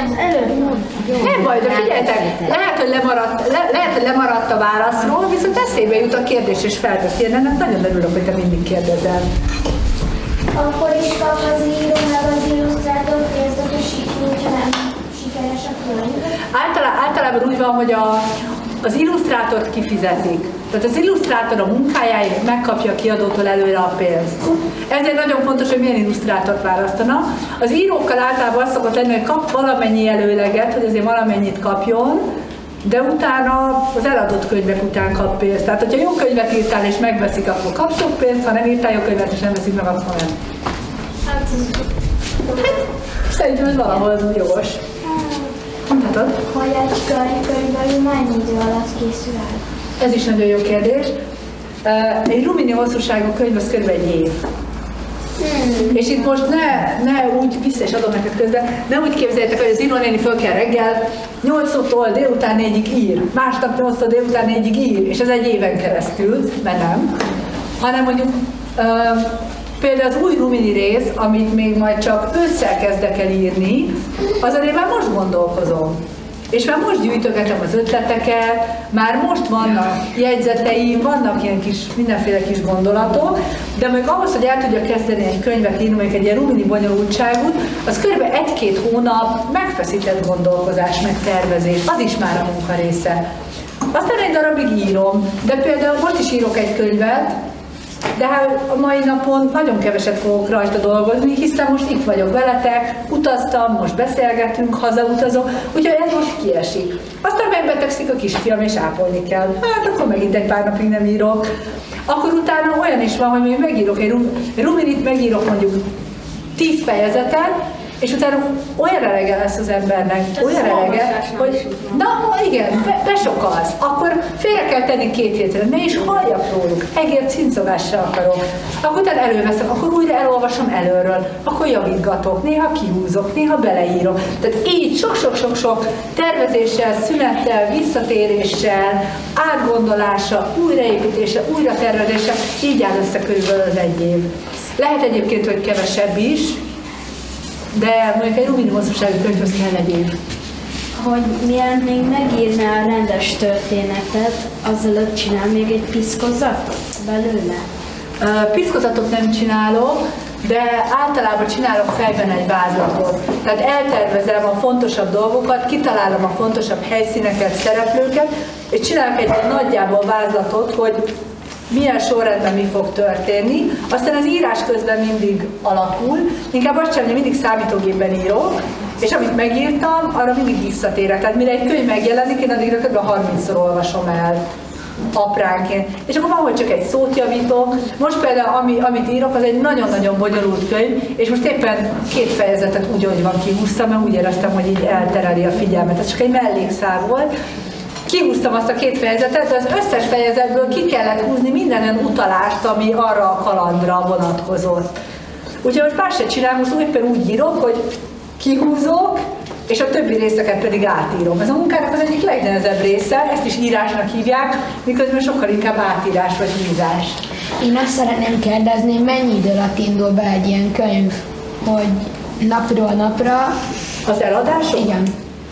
Nem baj, de figyeljetek, lehet, hogy lemaradt a válaszról, viszont eszébe jut a kérdés és felteszi. Én ennek nagyon örülök, hogy te mindig kérdezel. Akkor is kap az író meg az illusztrátor pénzt, akkor nem sikeres a könyv. Általában úgy van, hogy az illusztrátort kifizetik. Tehát az illusztrátor a munkájáért megkapja a kiadótól előre a pénzt. Ezért nagyon fontos, hogy milyen illusztrátort választanak. Az írókkal általában az szokott lenni, hogy kap valamennyi előleget, hogy azért valamennyit kapjon, de utána az eladott könyvek után kap pénzt. Tehát, hogyha jó könyvet írtál és megveszik, akkor kapsz sok pénzt, ha nem írtál jó könyvet és nem veszik meg, akkor nem. Hát, szerintem ez valahol jogos. Mondhatod? hogy egy könyvből mennyi idő alatt készül el? Ez is nagyon jó kérdés. Egy rumini hosszúságú könyv az kb. Egy év. És itt most ne úgy vissza is adom neked közben, nem úgy képzeljétek, hogy az írónéni föl kell reggel 8-tól délután 4-ig ír, másnap 8-tól délután 4-ig ír, és ez egy éven keresztül, mert nem, hanem mondjuk például az új rumini rész, amit még majd csak ősszel kezdek el írni, azon én már most gondolkozom. És már most gyűjtögetem az ötleteket, már most vannak jegyzeteim, vannak ilyen kis, mindenféle kis gondolatok, de még ahhoz, hogy el tudja kezdeni egy könyvet írni, mondjuk egy ilyen rumini bonyolultságút, az kb. 1-2 hónap megfeszített gondolkozás, meg tervezés, az is már a munka része. Aztán egy darabig írom, de például most is írok egy könyvet, de hát a mai napon nagyon keveset fogok rajta dolgozni, hiszen most itt vagyok veletek, utaztam, most beszélgetünk, hazautazok, úgyhogy ez most kiesik. Aztán megbetegszik a kisfiam, és ápolni kell. Hát akkor megint egy pár napig nem írok. Akkor utána olyan is van, hogy még megírok egy ruminit, megírok mondjuk 10 fejezetet, és utána olyan elege lesz az embernek, olyan elege, hogy na igen, besokkalsz, akkor félre kell tenni 2 hétre, ne is halljak róluk, egér cincogásra akarok. Akkor utána előveszem, akkor újra elolvasom előről, akkor javítgatok, néha kihúzok, néha beleírok. Tehát így sok-sok-sok tervezéssel, szünettel, visszatéréssel, átgondolással, újraépítéssel, újratervezéssel, így áll össze körülbelül az egy év. Lehet egyébként, hogy kevesebb is, de mondjuk egy rumini hosszúságú könyvhöz kell egy év. Hogy mielőtt még megírná a rendes történetet, azelőtt csinál még egy piszkozatot belőle? Piszkozatot nem csinálok, de általában csinálok fejben egy vázlatot. Tehát eltervezem a fontosabb dolgokat, kitalálom a fontosabb helyszíneket, szereplőket, és csinálok egy nagyjából vázlatot, hogy milyen sorrendben mi fog történni. Aztán az írás közben mindig alakul. Inkább azt sem, hogy mindig számítógépben írok, és amit megírtam, arra mindig visszatérek. Tehát mire egy könyv megjelenik, én addigra kb. 30-szor olvasom el apránként. És akkor van, hogy csak egy szót javítok. Most például, amit írok, az egy nagyon-nagyon bonyolult könyv, és most éppen 2 fejezetet úgy, hogy van kihúztam, mert úgy éreztem, hogy így eltereli a figyelmet. Ez csak egy mellékszál volt. Kihúztam azt a 2 fejezetet, de az összes fejezetből ki kellett húzni minden olyan utalást, ami arra a kalandra vonatkozott. Úgyhogy most más se csinálom, most éppen úgy írok, hogy kihúzok, és a többi részeket pedig átírom. Ez a munkának az egyik legnehezebb része, ezt is írásnak hívják, miközben sokkal inkább átírás vagy húzás. Én azt szeretném kérdezni, mennyi idő alatt indul be egy ilyen könyv, hogy napról napra... Az eladások? Igen.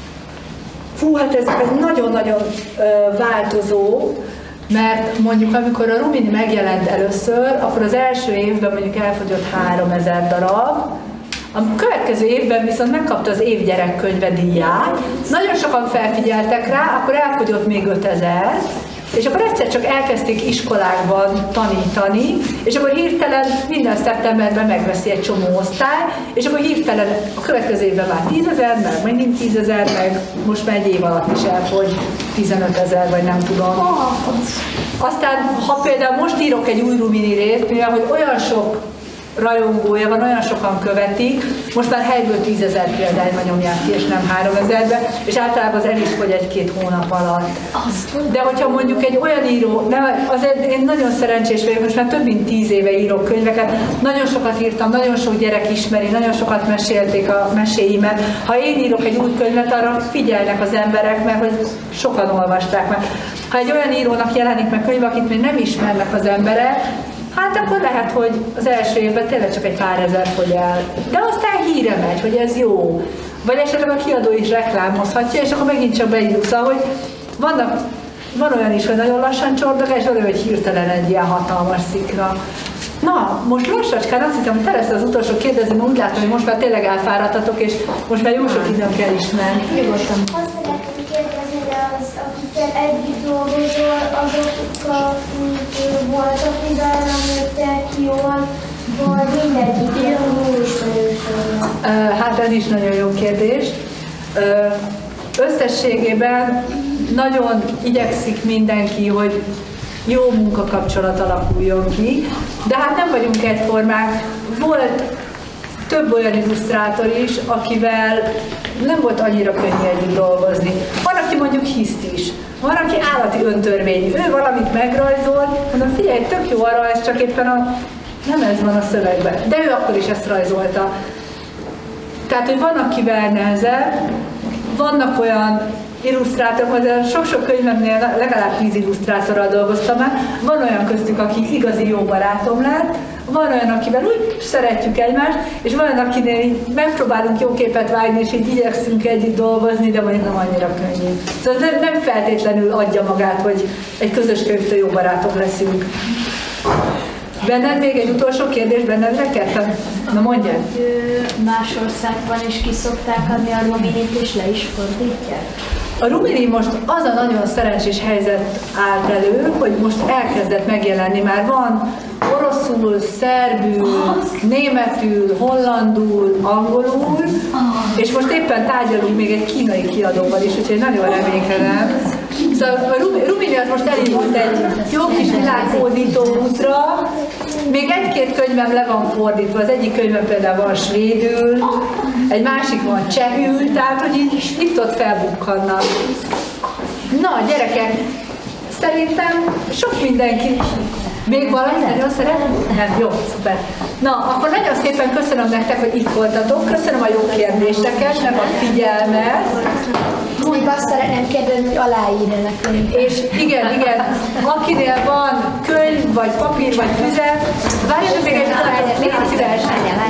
Fú, hát ez nagyon-nagyon változó, mert mondjuk amikor a rumini megjelent először, akkor az első évben mondjuk elfogyott 3000 darab, a következő évben viszont megkapta az év gyerekkönyve díját, nagyon sokan felfigyeltek rá, akkor elfogyott még 5000, és akkor egyszer csak elkezdték iskolákban tanítani, és akkor hirtelen minden szeptemberben megveszi egy csomó osztály, és akkor hirtelen a következő évben már 10 000, meg megint 10 000, meg most már egy év alatt is elfogy 15 000, vagy nem tudom. Aztán, ha például most írok egy új rumini részt, mivel hogy olyan sok rajongója van, olyan sokan követik, most már helyből 10 000 példányban nyomják ki, és nem 3000-be, és általában az el is fogy 1-2 hónap alatt. De hogyha mondjuk egy olyan író, azért én nagyon szerencsés vagyok, most már több mint 10 éve írok könyveket, nagyon sokat írtam, nagyon sok gyerek ismeri, nagyon sokat mesélték a meséimet. Ha én írok egy új könyvet, arra figyelnek az emberek, mert hogy sokan olvasták meg. Ha egy olyan írónak jelenik meg könyv, akit még nem ismernek az emberek, hát akkor lehet, hogy az első évben tényleg csak egy pár ezer fogy el. De aztán híre megy, hogy ez jó. Vagy esetleg a kiadó is reklámozhatja, és akkor megint csak beírjuk. Szóval, hogy van olyan is, hogy nagyon lassan csordog, és olyan, hogy hirtelen egy ilyen hatalmas szikra. Na, most lassacskán azt hiszem, hogy te lesz az utolsó kérdezni, mert úgy látom, hogy most már tényleg elfáradtatok, és most már jó sok időn kell ismerni. Nyugodtan. Azt szeretném kérdezni, de akikkel együtt dolgozol, azok voltak, mivel nem jöttek jól, vagy mindegyik ilyen jó ismerősöm? Hát ez is nagyon jó kérdés. Összességében nagyon igyekszik mindenki, hogy jó munkakapcsolat alakuljon ki, de hát nem vagyunk egyformák. Volt több olyan illusztrátor is, akivel nem volt annyira könnyű együtt dolgozni. Van, aki mondjuk hiszt is, van, aki állati öntörvényű. Ő valamit megrajzol, mondom, figyelj, tök jó a rajz, csak éppen nem ez van a szövegben. De ő akkor is ezt rajzolta. Tehát, hogy van, akivel nehezebb, vannak olyan illusztrátorok, azért sok-sok könyvemnél legalább 10 illusztrátorral dolgoztam már, van olyan köztük, aki igazi jó barátom lett, van olyan, akivel úgy szeretjük egymást, és van olyan, akinél így megpróbálunk jó képet vágni, és így igyekszünk együtt dolgozni, de mondjuk nem annyira könnyű. Szóval nem feltétlenül adja magát, hogy egy közös könyvtől jó barátok leszünk. Benned még egy utolsó kérdés, benned rekedtem? Na mondjad. Más országban is ki szokták adni a Ruminit, és le is fordítják? A Rumini most az a nagyon szerencsés helyzet állt elő, hogy most elkezdett megjelenni, már van oroszul, szerbül, németül, hollandul, angolul, és most éppen tárgyalunk még egy kínai kiadóval is, úgyhogy nagyon reménykedem. Szóval a Rumini az most elindult egy jó kis világhódító útra, még egy-két könyvem le van fordítva, az egyik könyvem például van svédül, egy másik van csehül, tehát hogy így itt-ott felbukkannak. Na gyerekek, szerintem sok mindenki. Még valami nagyon szeret? Nem, jó, szuper. Na, akkor nagyon szépen köszönöm nektek, hogy itt voltatok, köszönöm a jó kérdéseket, meg a figyelmet. Úgy azt szeretném kérdezni, hogy aláírja nekünk. És igen, akinél van könyv, vagy papír, vagy füzet, várjatok még egy találjátok, légy szíves.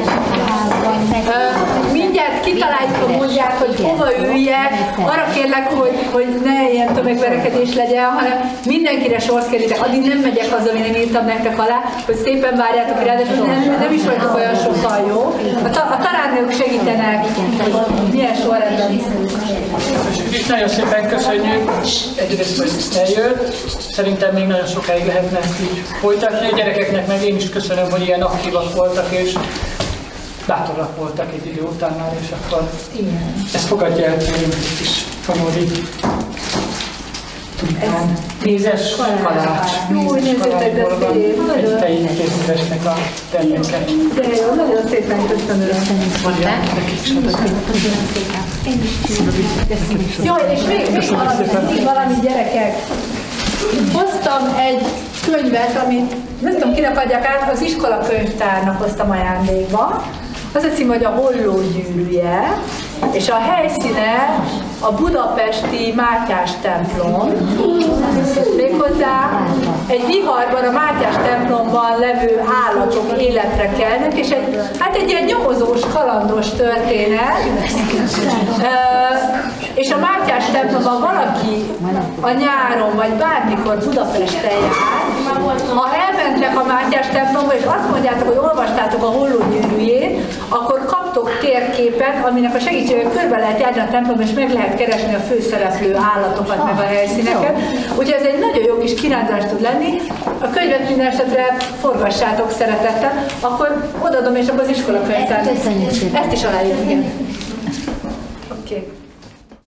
Mindjárt kitaláljuk a módját, hogy hova üljek. Arra kérlek, hogy ne ilyen tömegverekedés legyen, hanem mindenkire sort kerültek. Addig nem megyek azzal, én nem írtam nektek alá, hogy szépen várjátok rá, de nem is vagytok olyan sokkal jó. A tanárnők segítenek, hogy milyen sorrendben. És nagyon szépen köszönjük, egyrészt, hogy eljött. Szerintem még nagyon sokáig lehetne ezt így folytatni. A gyerekeknek meg én is köszönöm, hogy ilyen aktívak voltak, és bátorak voltak egy idő után már, és akkor ezt fogadja el tőlünk egy kis Fanyódi. Mézes kalács. Mézes kalácsból van egy tején készítésnek a terméket. De jó, nagyon szépen köszönöm. Jó, és még valami gyerekek. Hoztam egy könyvet, amit nem tudom, kinek adják át, az iskola könyvtárnak hoztam ajándékba. Az a cím, hogy a Holló gyűrűje, és a helyszíne a budapesti Mátyás templom. Méghozzá egy viharban a Mátyás templomban levő állatok életre kelnek, és egy ilyen nyomozós, kalandos történet. És a Mátyás templomban valaki a nyáron, vagy bármikor Budapesten jár, ha elmentek a Mátyás templomba, és azt mondjátok, hogy olvastátok a Holló gyűrűjét, akkor kaptok térképet, aminek a segítségével körbe lehet járni a templomba, és meg lehet keresni a főszereplő állatokat, meg a helyszíneket. Úgyhogy ez egy nagyon jó kis kirándulás tud lenni. A könyvet minden esetre forgassátok szeretettel, akkor odaadom, és akkor az iskola könyvtár. Ezt is aláírjuk, igen. Oké.